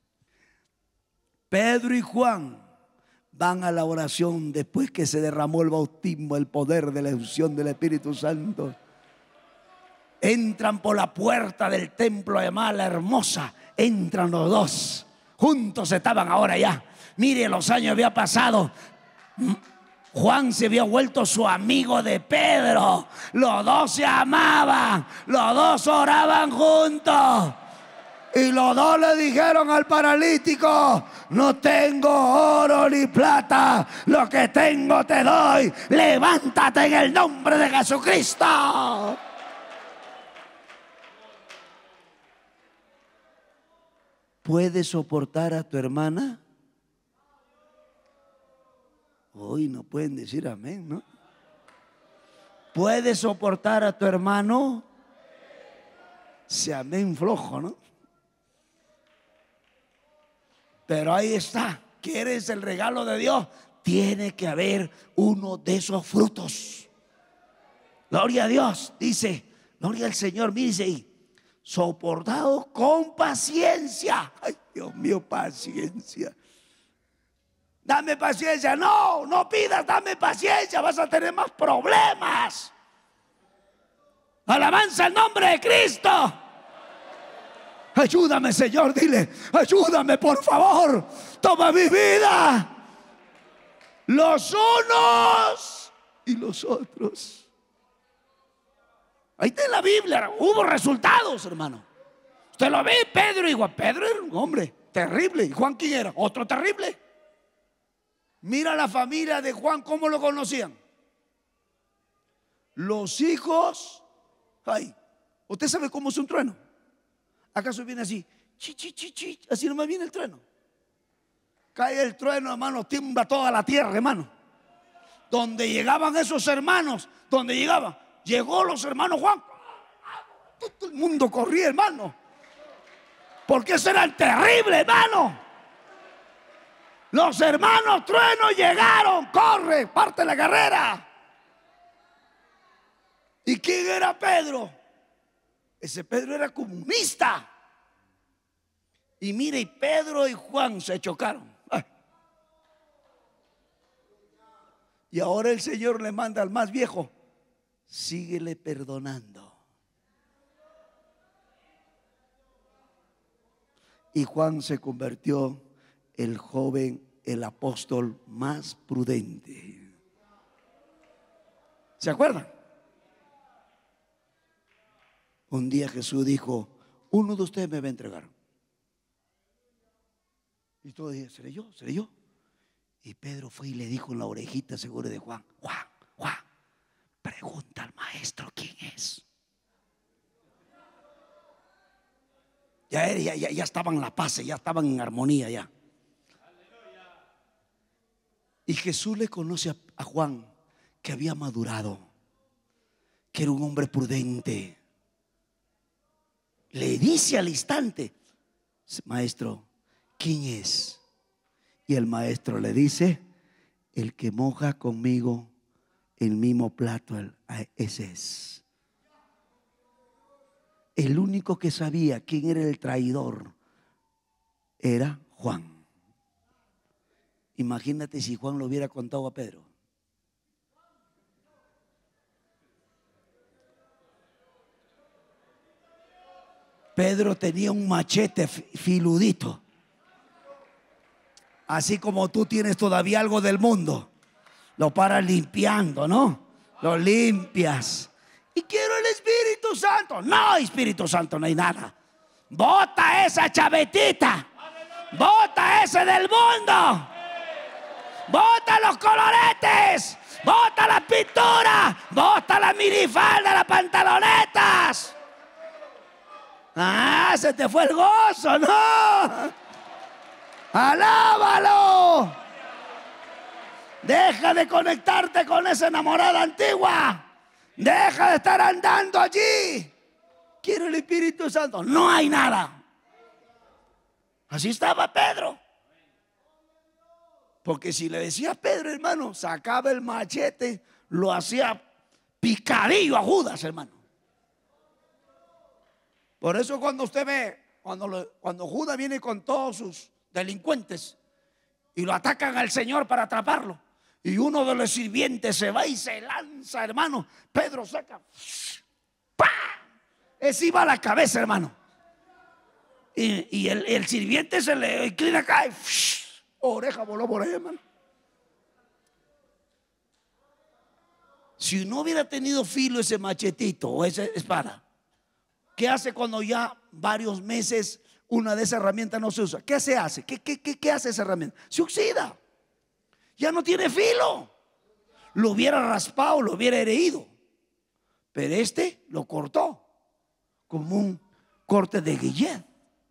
Pedro y Juan van a la oración después que se derramó el bautismo, el poder de la unción del Espíritu Santo. Entran por la puerta del templo de Mala Hermosa. Entran los dos. Juntos estaban ahora ya. Mire, los años había pasado. Juan se había vuelto su amigo de Pedro. Los dos se amaban. Los dos oraban juntos. Y los dos le dijeron al paralítico: no tengo oro ni plata, lo que tengo te doy. Levántate en el nombre de Jesucristo. ¿Puedes soportar a tu hermana? Hoy no pueden decir amén, ¿no? ¿Puedes soportar a tu hermano? Se amén flojo, ¿no? Pero ahí está. ¿Quieres el regalo de Dios? Tiene que haber uno de esos frutos. Gloria a Dios. Dice, gloria al Señor. Mire, dice ahí, soportado con paciencia. Ay, Dios mío, paciencia. Dame paciencia. No, no pidas, dame paciencia. Vas a tener más problemas. Alabanza al nombre de Cristo. Ayúdame, Señor, dile, ayúdame, por favor. Toma mi vida. Los unos y los otros. Ahí está en la Biblia. Hubo resultados, hermano. Usted lo ve, Pedro igual. Pedro era un hombre terrible. ¿Y Juan quién era? Otro terrible. Mira la familia de Juan, ¿cómo lo conocían? Los hijos. Ay, ¿usted sabe cómo es un trueno? ¿Acaso viene así? Chi, chi, chi, chi. Así nomás viene el trueno. Cae el trueno, hermano, tiembla toda la tierra, hermano. Donde llegaban esos hermanos, donde llegaban, llegó los hermanos Juan. Todo el mundo corría, hermano. Porque eso era terrible, hermano. Los hermanos truenos llegaron. Corre, parte la carrera. ¿Y quién era Pedro? Ese Pedro era comunista. Y mire, Pedro y Juan se chocaron. Ay. Y ahora el Señor le manda al más viejo: síguele perdonando. Y Juan se convirtió el joven, el apóstol más prudente. ¿Se acuerdan? Un día Jesús dijo: uno de ustedes me va a entregar. Y todos dijeron: ¿seré yo? ¿Seré yo? Y Pedro fue y le dijo en la orejita seguro de Juan: Juan, pregunta al maestro quién es. Ya estaban en la paz, ya estaban en armonía ya. Y Jesús le conoce a Juan, que había madurado, que era un hombre prudente. Le dice al instante: maestro, ¿quién es? Y el maestro le dice: el que moja conmigo el mismo plato, ese es. El único que sabía quién era el traidor era Juan. Imagínate si Juan lo hubiera contado a Pedro. Pedro tenía un machete filudito, así como tú tienes todavía algo del mundo. Lo paras limpiando, ¿no? Lo limpias. Y quiero el Espíritu Santo. No, Espíritu Santo, no hay nada. Bota esa chavetita. Bota ese del mundo. Bota los coloretes. Bota la pintura. Bota la minifalda, las pantalonetas. Ah, se te fue el gozo, ¿no? Alábalo. Deja de conectarte con esa enamorada antigua. Deja de estar andando allí. Quiero el Espíritu Santo. No hay nada. Así estaba Pedro. Porque si le decía a Pedro, hermano, sacaba el machete, lo hacía picadillo a Judas, hermano. Por eso cuando usted ve, cuando Judas viene con todos sus delincuentes y lo atacan al Señor para atraparlo, y uno de los sirvientes se va y se lanza, hermano, Pedro saca, ¡pah! Es iba a la cabeza, hermano. Y el sirviente se le inclina acá y oreja voló por ahí, hermano. Si no hubiera tenido filo ese machetito o esa espada, ¿qué hace cuando ya varios meses una de esas herramientas no se usa? ¿Qué se hace? ¿Qué hace esa herramienta? Se oxida. Ya no tiene filo. Lo hubiera raspado, lo hubiera herido. Pero este lo cortó como un corte de guillet.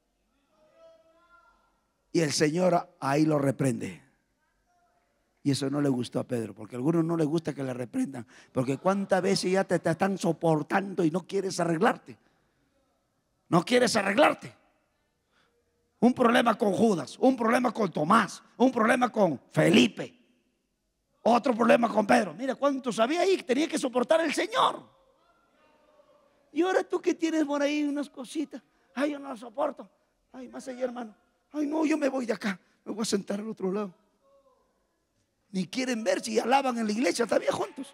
Y el Señor ahí lo reprende. Y eso no le gustó a Pedro, porque a algunos no les gusta que le reprendan, porque cuántas veces ya te están soportando y no quieres arreglarte. No quieres arreglarte. Un problema con Judas, un problema con Tomás, un problema con Felipe, otro problema con Pedro. Mira cuánto sabía ahí que tenía que soportar el Señor. Y ahora tú que tienes por ahí unas cositas. Ay, yo no lo soporto. Ay, más allá, hermano. Ay, no, yo me voy de acá. Me voy a sentar al otro lado. Ni quieren ver si alaban en la iglesia todavía juntos.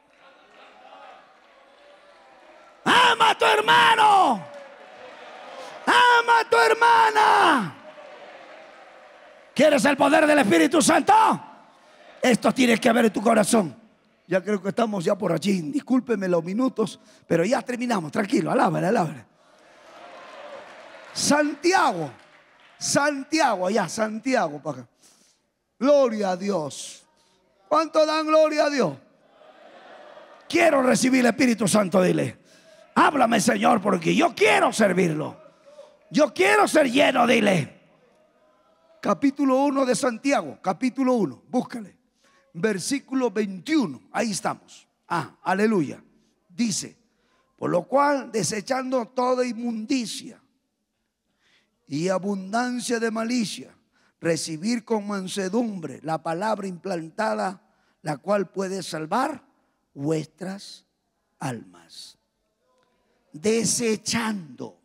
Ama a tu hermano. Ama a tu hermana. ¿Quieres el poder del Espíritu Santo? Esto tiene que haber en tu corazón. Ya creo que estamos ya por allí. Discúlpeme los minutos, pero ya terminamos. Tranquilo, alábale, alábale. Santiago, allá, Santiago para acá. Gloria a Dios. ¿Cuánto dan gloria a Dios? Quiero recibir el Espíritu Santo, dile. Háblame, Señor, porque yo quiero servirlo. Yo quiero ser lleno, dile. Capítulo 1 de Santiago, capítulo 1, búscale. Versículo 21, ahí estamos. Aleluya. Dice: por lo cual, desechando toda inmundicia y abundancia de malicia, recibir con mansedumbre la palabra implantada, la cual puede salvar vuestras almas. Desechando.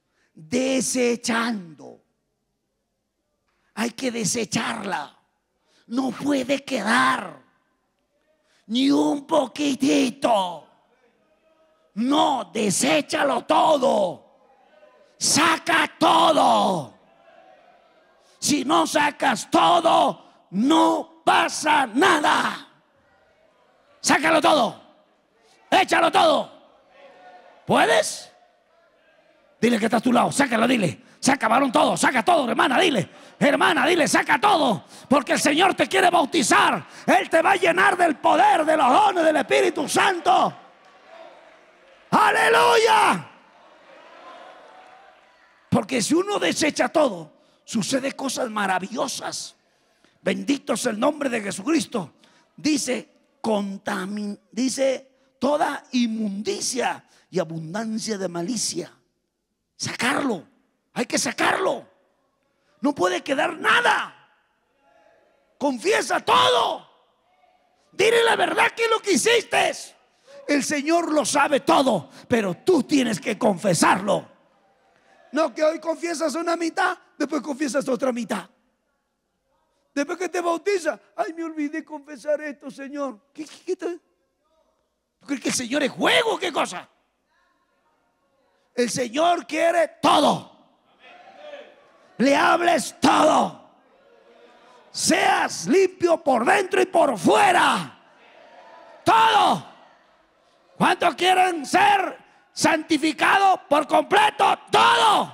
Hay que desecharla. No puede quedar ni un poquitito. No, deséchalo todo. Saca todo. Si no sacas todo, no pasa nada. Sácalo todo. Échalo todo. ¿Puedes? Dile que está a tu lado, sácalo, dile. Saca, varón, todo, saca todo, hermana, dile. Hermana, dile, saca todo. Porque el Señor te quiere bautizar. Él te va a llenar del poder, de los dones del Espíritu Santo. ¡Aleluya! Porque si uno desecha todo, sucede cosas maravillosas. Bendito es el nombre de Jesucristo. Dice toda inmundicia y abundancia de malicia. Sacarlo, hay que sacarlo. No puede quedar nada. Confiesa todo. Dile la verdad, que es lo que hiciste. El Señor lo sabe todo, pero tú tienes que confesarlo. No que hoy confiesas una mitad, después confiesas otra mitad. Después que te bautiza, ay, me olvidé confesar esto, Señor. ¿Qué ¿Tú crees que el Señor es juego? ¿Qué cosa? El Señor quiere todo. Le hables todo. Seas limpio por dentro y por fuera. Todo. ¿Cuántos quieren ser santificados por completo? Todo.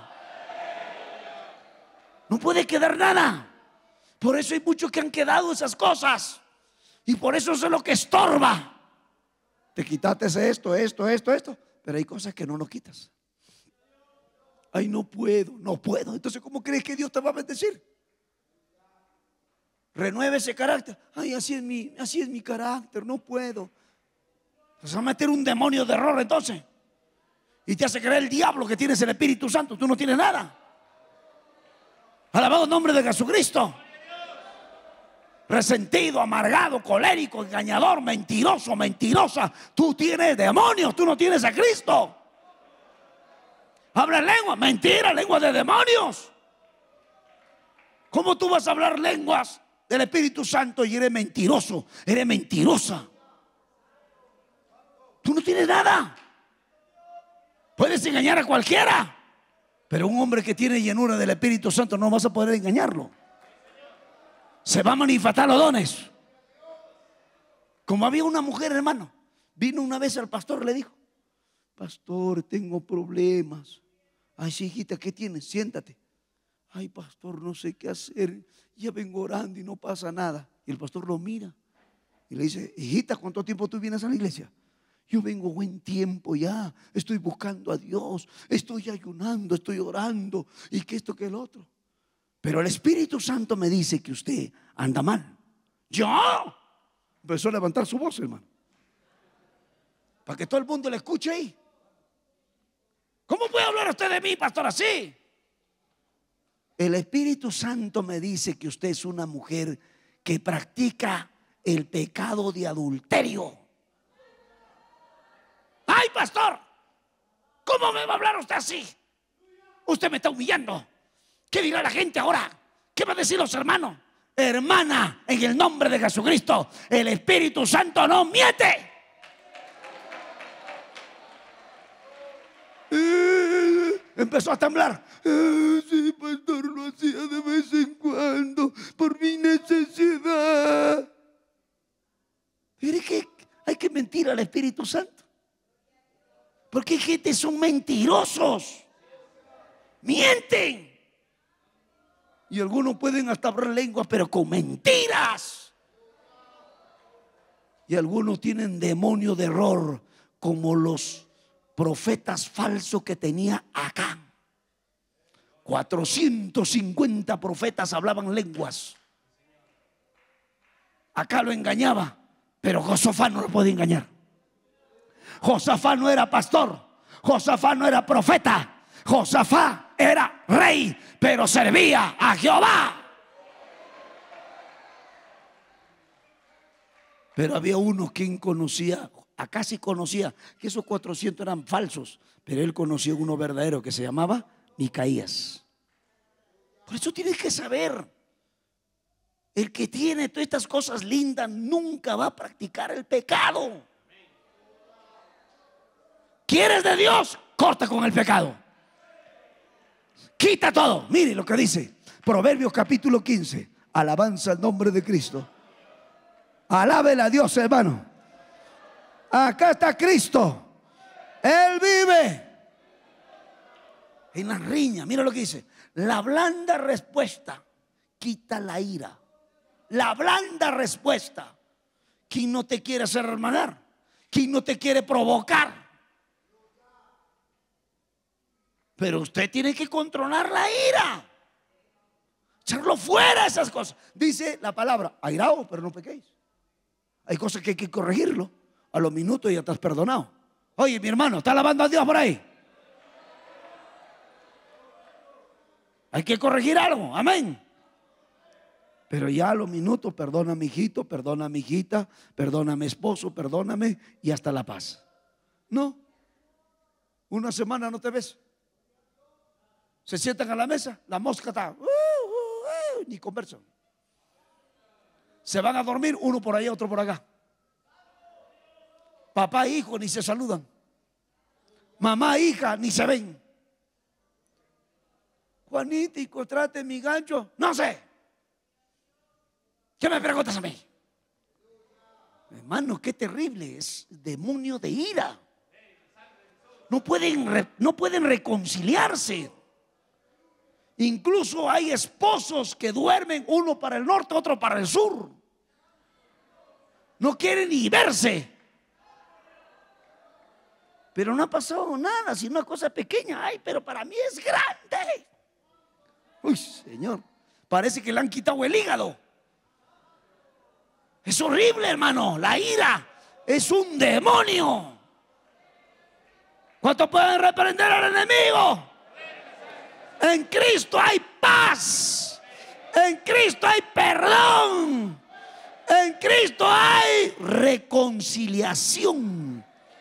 No puede quedar nada. Por eso hay muchos que han quedado esas cosas. Y por eso es lo que estorba. Te quitaste esto. Pero hay cosas que no nos quitas. Ay, no puedo. Entonces, ¿cómo crees que Dios te va a bendecir? Renueve ese carácter. Ay, así es mi carácter, no puedo. Pues va a meter un demonio de error entonces. Y te hace creer el diablo que tienes el Espíritu Santo. Tú no tienes nada. Alabado el nombre de Jesucristo. Resentido, amargado, colérico, engañador, mentiroso, mentirosa. Tú tienes demonios, tú no tienes a Cristo. Habla lengua, mentira, lengua de demonios. ¿Cómo tú vas a hablar lenguas del Espíritu Santo y eres mentiroso, eres mentirosa? Tú no tienes nada. Puedes engañar a cualquiera, pero un hombre que tiene llenura del Espíritu Santo no vas a poder engañarlo. Se va a manifestar los dones. Como había una mujer, hermano, vino una vez al pastor, le dijo: pastor, tengo problemas. Ay, sí, hijita, ¿qué tienes? Siéntate. Ay, pastor, no sé qué hacer. Ya vengo orando y no pasa nada. Y el pastor lo mira y le dice: hijita, ¿cuánto tiempo tú vienes a la iglesia? Yo vengo buen tiempo ya. Estoy buscando a Dios. Estoy ayunando, estoy orando. Y que esto, que el otro. Pero el Espíritu Santo me dice que usted anda mal. ¿Yo? Empezó a levantar su voz, hermano, para que todo el mundo le escuche ahí. ¿Cómo puede hablar usted de mí, pastor, así? El Espíritu Santo me dice que usted es una mujer que practica el pecado de adulterio. Ay, pastor, ¿cómo me va a hablar usted así? Usted me está humillando. ¿Qué dirá la gente ahora? ¿Qué va a decir los hermanos? Hermana, en el nombre de Jesucristo, el Espíritu Santo no miente. Empezó a temblar. Sí, pastor, lo hacía de vez en cuando por mi necesidad. Mire que hay que mentir al Espíritu Santo, porque hay gente, son mentirosos, mienten. Y algunos pueden hasta hablar lenguas, pero con mentiras. Y algunos tienen demonio de error, como los profetas falsos que tenía Acán. 450 profetas hablaban lenguas. Acá lo engañaba, pero Josafat no lo podía engañar. Josafat no era pastor, Josafat no era profeta, Josafat era rey, pero servía a Jehová. Pero había uno quien conocía, acá sí conocía que esos 400 eran falsos, pero él conocía uno verdadero que se llamaba Micaías. Por eso tienes que saber, el que tiene todas estas cosas lindas nunca va a practicar el pecado. ¿Quieres de Dios? Corta con el pecado. Quita todo. Mire lo que dice Proverbios capítulo 15. Alabanza al nombre de Cristo. Alábele a Dios, hermano. Acá está Cristo. Él vive. En la riña, mira lo que dice: la blanda respuesta quita la ira. La blanda respuesta. ¿Quién no te quiere hacer hermanar? ¿Quién no te quiere provocar? Pero usted tiene que controlar la ira, echarlo fuera, esas cosas. Dice la palabra: airaos, pero no pequéis. Hay cosas que hay que corregirlo. A los minutos ya estás perdonado. Oye, mi hermano, ¿está alabando a Dios por ahí? Hay que corregir algo, amén. Pero ya a los minutos: perdona a mi hijito, perdona a mi hijita, perdona a mi esposo, perdóname, y hasta la paz. No, una semana no te ves. Se sientan a la mesa, la mosca está, ni conversan. Se van a dormir, uno por allá, otro por acá. Papá e hijo ni se saludan. Mamá e hija ni se ven. Juanita, ¿encontraste mi gancho? No sé. ¿Qué me preguntas a mí? Hermano, qué terrible. Es demonio de ira. No pueden reconciliarse. Incluso hay esposos que duermen, uno para el norte, otro para el sur. No quieren ni verse. Pero no ha pasado nada, sino una cosa pequeña. Ay, pero para mí es grande. Uy, Señor, parece que le han quitado el hígado. Es horrible, hermano. La ira es un demonio. ¿Cuántos pueden reprender al enemigo? En Cristo hay paz. En Cristo hay perdón. En Cristo hay reconciliación.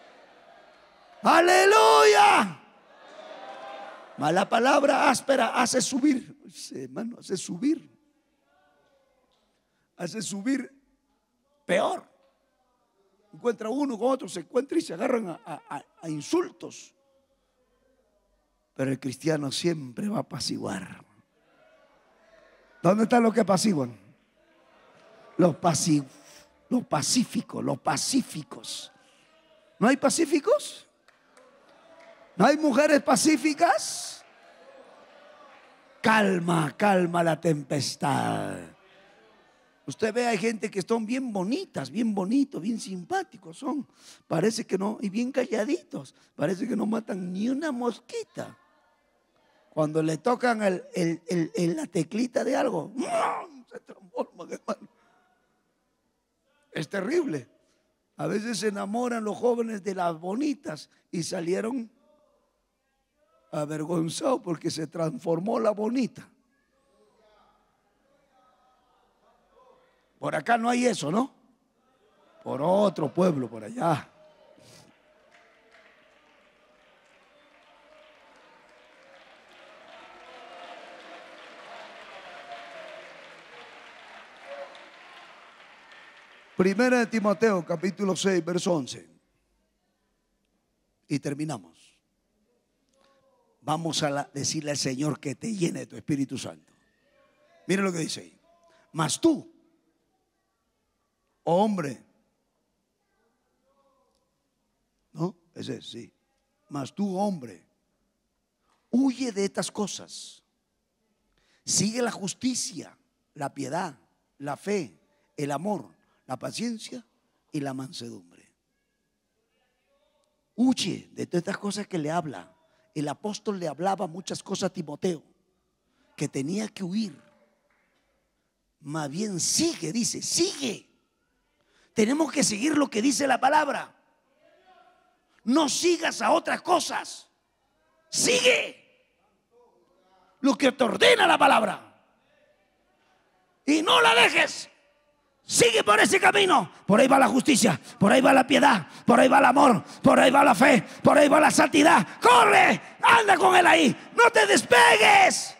Aleluya. Mas la palabra áspera hace subir. Hermano, hace subir. Hace subir peor. Encuentra uno con otro, se encuentra y se agarran a insultos. Pero el cristiano siempre va a apaciguar. ¿Dónde están los que apaciguan? Los pacíficos, los pacíficos. ¿No hay pacíficos? ¿No hay mujeres pacíficas? Calma, calma la tempestad. Usted ve, hay gente que son bien bonitas, bien bonitos, bien simpáticos son. Parece que no, y bien calladitos. Parece que no matan ni una mosquita. Cuando le tocan la teclita de algo, se transforman, hermano. Es terrible. A veces se enamoran los jóvenes de las bonitas y salieron avergonzados porque se transformó la bonita. Por acá no hay eso, ¿no? Por otro pueblo, por allá. Primera de Timoteo, capítulo 6, verso 11. Y terminamos. Vamos a decirle al Señor que te llene de tu Espíritu Santo. Mire lo que dice ahí. Mas tú, oh hombre, ¿no? Ese sí. Mas tú, hombre, huye de estas cosas. Sigue la justicia, la piedad, la fe, el amor, la paciencia y la mansedumbre. Huye de todas estas cosas que le habla. El apóstol le hablaba muchas cosas a Timoteo que tenía que huir. Más bien sigue, dice, sigue. Tenemos que seguir lo que dice la palabra. No sigas a otras cosas. Sigue lo que te ordena la palabra. Y no la dejes. Sigue por ese camino. Por ahí va la justicia, por ahí va la piedad, por ahí va el amor, por ahí va la fe, por ahí va la santidad. Corre, anda con él ahí. No te despegues.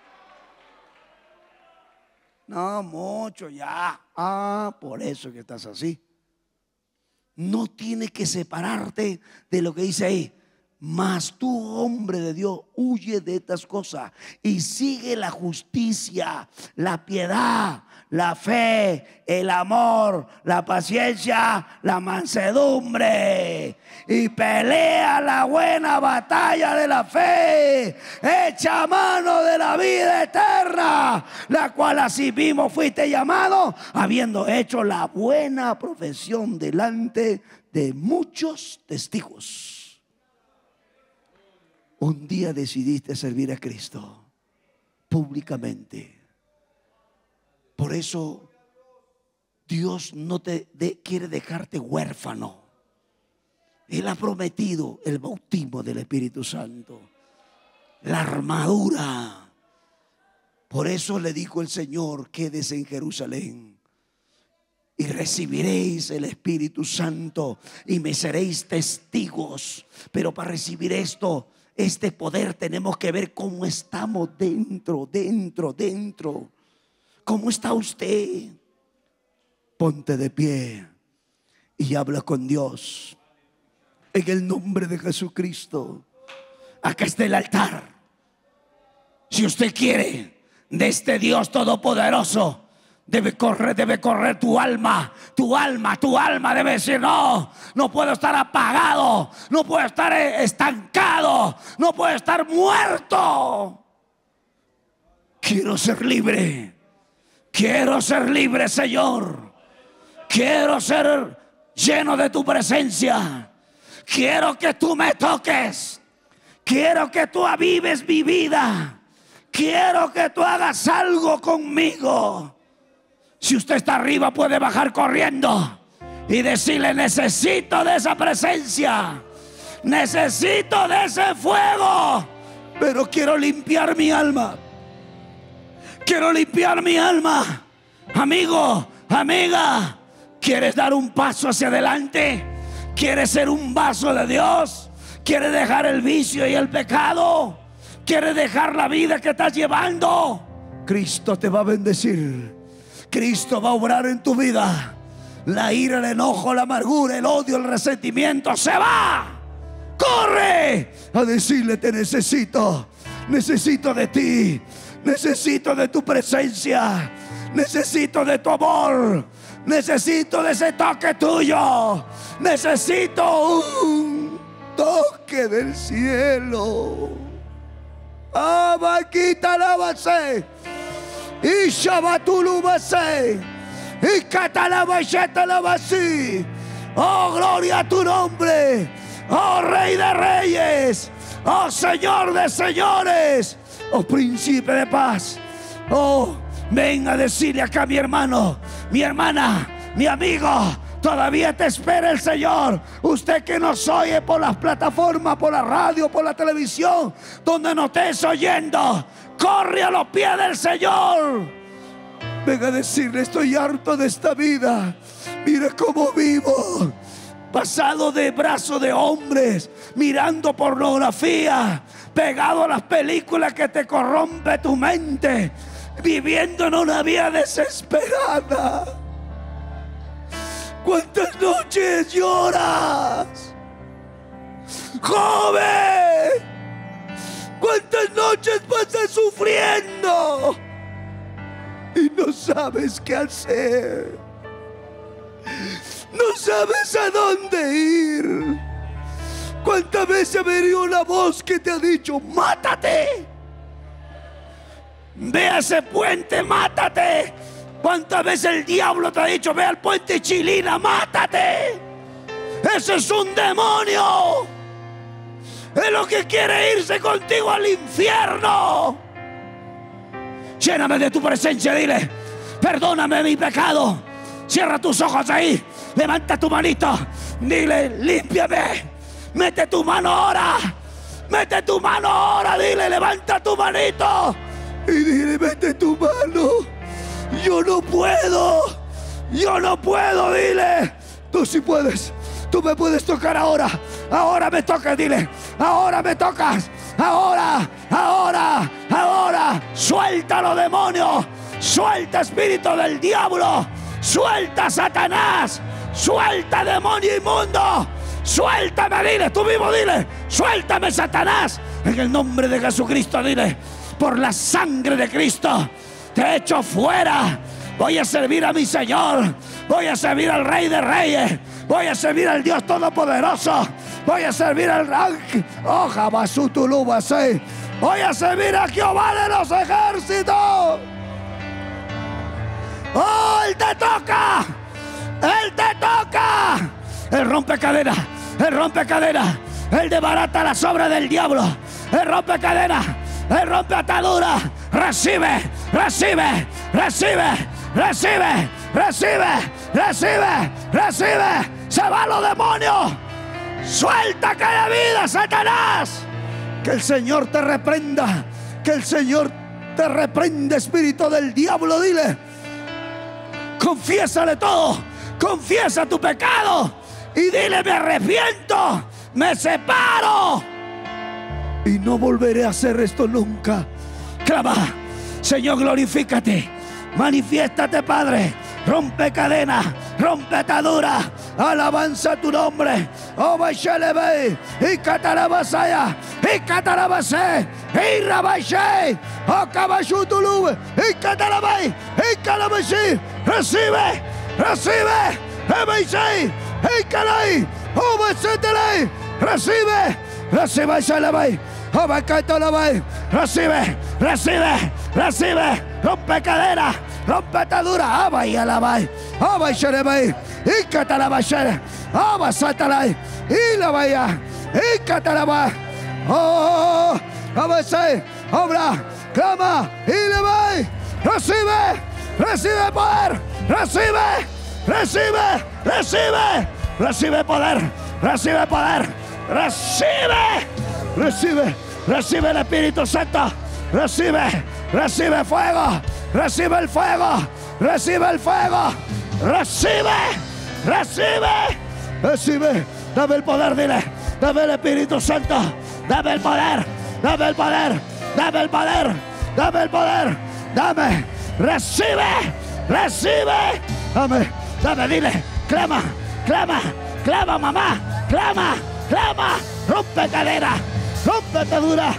No, mucho ya. Por eso que estás así. No tienes que separarte de lo que dice ahí. Mas tú, hombre de Dios, huye de estas cosas y sigue la justicia, la piedad, la fe, el amor, la paciencia, la mansedumbre, y pelea la buena batalla de la fe, echa mano de la vida eterna, la cual así mismo fuiste llamado, habiendo hecho la buena profesión delante de muchos testigos. Un día decidiste servir a Cristo públicamente. Por eso Dios no quiere dejarte huérfano. Él ha prometido el bautismo del Espíritu Santo, la armadura. Por eso le dijo el Señor: quédese en Jerusalén y recibiréis el Espíritu Santo y me seréis testigos. Pero para recibir este poder tenemos que ver cómo estamos dentro. ¿Cómo está usted? Ponte de pie y habla con Dios en el nombre de Jesucristo. Acá está el altar. Si usted quiere de este Dios todopoderoso, debe correr tu alma debe decir: no puedo estar apagado, no puedo estar estancado, no puedo estar muerto. Quiero ser libre, Señor. Quiero ser lleno de tu presencia. Quiero que tú me toques. Quiero que tú avives mi vida. Quiero que tú hagas algo conmigo. Si usted está arriba, puede bajar corriendo y decirle: necesito de esa presencia, necesito de ese fuego, pero quiero limpiar mi alma. Quiero limpiar mi alma. Amigo, amiga, ¿quieres dar un paso hacia adelante? ¿Quieres ser un vaso de Dios? ¿Quieres dejar el vicio y el pecado? ¿Quieres dejar la vida que estás llevando? Cristo te va a bendecir. Cristo va a obrar en tu vida. La ira, el enojo, la amargura, el odio, el resentimiento se va. Corre a decirle: te necesito. Necesito de ti. Necesito de tu presencia. Necesito de tu amor. Necesito de ese toque tuyo. Necesito un toque del cielo. Abaquita la base. Y Shabatulubase. Y Catalabayetalabasi. Oh, gloria a tu nombre. Oh, Rey de Reyes. Oh, Señor de Señores. Oh, Príncipe de Paz. Oh, venga a decirle acá a mi hermano, mi hermana, mi amigo: todavía te espera el Señor. Usted que nos oye por las plataformas, por la radio, por la televisión, donde nos estés oyendo, corre a los pies del Señor. Venga a decirle: estoy harto de esta vida. Mira cómo vivo, pasado de brazos de hombres, mirando pornografía, pegado a las películas que te corrompe tu mente, viviendo en una vida desesperada. ¿Cuántas noches lloras, joven? ¿Cuántas noches pasas sufriendo y no sabes qué hacer? No sabes a dónde ir. ¿Cuántas veces ha venido una voz que te ha dicho: mátate? Ve a ese puente, mátate. ¿Cuántas veces el diablo te ha dicho: ve al puente Chilina, mátate? Ese es un demonio. Es lo que quiere irse contigo al infierno. Lléname de tu presencia, dile: perdóname mi pecado. Cierra tus ojos ahí, levanta tu manito, dile: límpiame. Mete tu mano ahora, mete tu mano ahora, dile: levanta tu manito y dile: mete tu mano. Yo no puedo, dile: tú sí puedes. Tú me puedes tocar ahora. Ahora me tocas, dile: ahora me tocas. Ahora. Suéltalo, demonio. Suelta, espíritu del diablo. Suelta, Satanás. Suelta, demonio inmundo. Suéltame, dile, tú mismo dile. Suéltame, Satanás. En el nombre de Jesucristo, dile. Por la sangre de Cristo te echo fuera. Voy a servir a mi Señor. Voy a servir al Rey de Reyes. Voy a servir al Dios Todopoderoso. Voy a servir al oh, Jabasutulubase. Voy a servir a Jehová de los ejércitos. ¡Oh, Él te toca! ¡Él te toca! Él rompe cadenas. Él rompe cadenas. Él desbarata las obras del diablo. Él rompe cadenas. Él rompe ataduras. Recibe, recibe, recibe, recibe, recibe, recibe, recibe. Se van los demonios. Suelta cada vida, Satanás. Que el Señor te reprenda. Que el Señor te reprenda, espíritu del diablo. Dile. Confiésale todo. Confiesa tu pecado. Y dile, me arrepiento. Me separo. Y no volveré a hacer esto nunca. Clama. Señor, glorifícate. Manifiéstate, Padre. Rompe cadenas, rompe ataduras. Alabanza tu nombre. Oh, Baishelebe. Y Catarabasaya. Y Catarabase. Y Rabaishe. Oh, Cabashutulube. Y Catarabai. Y Calabasi. Recibe. Recibe. Ebeisei. Y Calai. Oh, Basetele. Recibe. Recibe. Shalabai. Oh, Bacatalabai. Recibe. Recibe. Recibe. Rompe cadenas. Rompe atadura. Abai alabai. Abai sherebai. Y catalabashere. Aba satalai. Y la vaya. Y catalaba. Oh. Abasai. Obra. Clama. Y le vai. Recibe. Recibe poder. Recibe. Recibe. Recibe. Recibe poder. Recibe poder. Recibe. Recibe. Recibe el Espíritu Santo. Recibe. Recibe fuego. Recibe el fuego. Recibe el fuego. Recibe. Recibe. Recibe. Dame el poder, dile. Dame el Espíritu Santo. Dame el poder. Dame el poder. Dame el poder. Dame el poder. Dame. Recibe. Recibe. Dame. Dame, dile. Clama. Clama. Clama, mamá. Clama. Clama. Rompe cadera. Rompe atadura.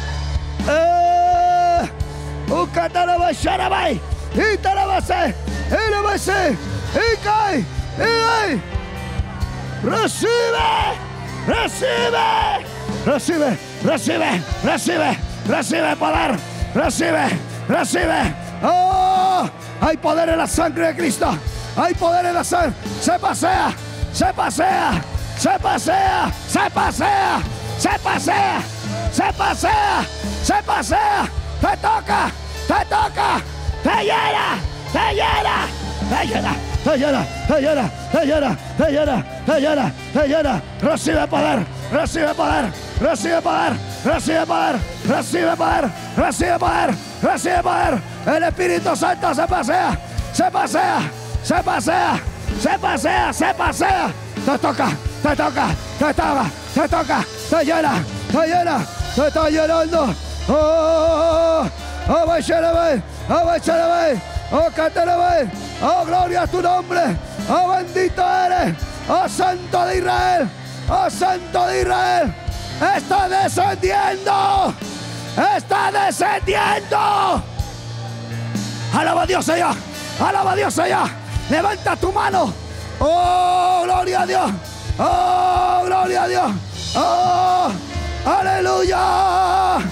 Ucatarabasharabai. Y tarabase. Y labase. Y cae. Y hay. Recibe. Recibe. Recibe. Recibe. Recibe. Recibe poder. Recibe. Recibe. Oh, hay poder en la sangre de Cristo. Hay poder en la sangre. Se pasea. Se pasea. Se pasea. Se pasea. Se pasea. Se pasea. Se pasea. Te toca. Te toca. Te llena. Te llena. Te llena. Te llena. Te llena. Te llena. Te llena. Te llena. Te llena. Recibe poder. Recibe poder. Recibe poder. Recibe poder. Recibe poder. Recibe poder. Recibe poder. El Espíritu Santo se pasea. Se pasea. Se pasea. Se pasea. Se pasea. Te toca. Te toca. Te toca. Te toca. Te llena. Te llena. Te está llenando. Oh, oh, Baishelebe. Oh, Baishelebe. Oh, Caterebe. Oh, gloria a tu nombre. Oh, bendito eres. Oh, Santo de Israel. Oh, Santo de Israel. Está descendiendo. Está descendiendo. Alaba a Dios, Señor. Alaba a Dios, Señor. Levanta tu mano. Oh, gloria a Dios. Oh, gloria a Dios. Oh, aleluya.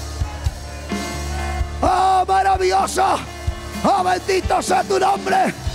Oh, maravilloso. Oh, bendito sea tu nombre.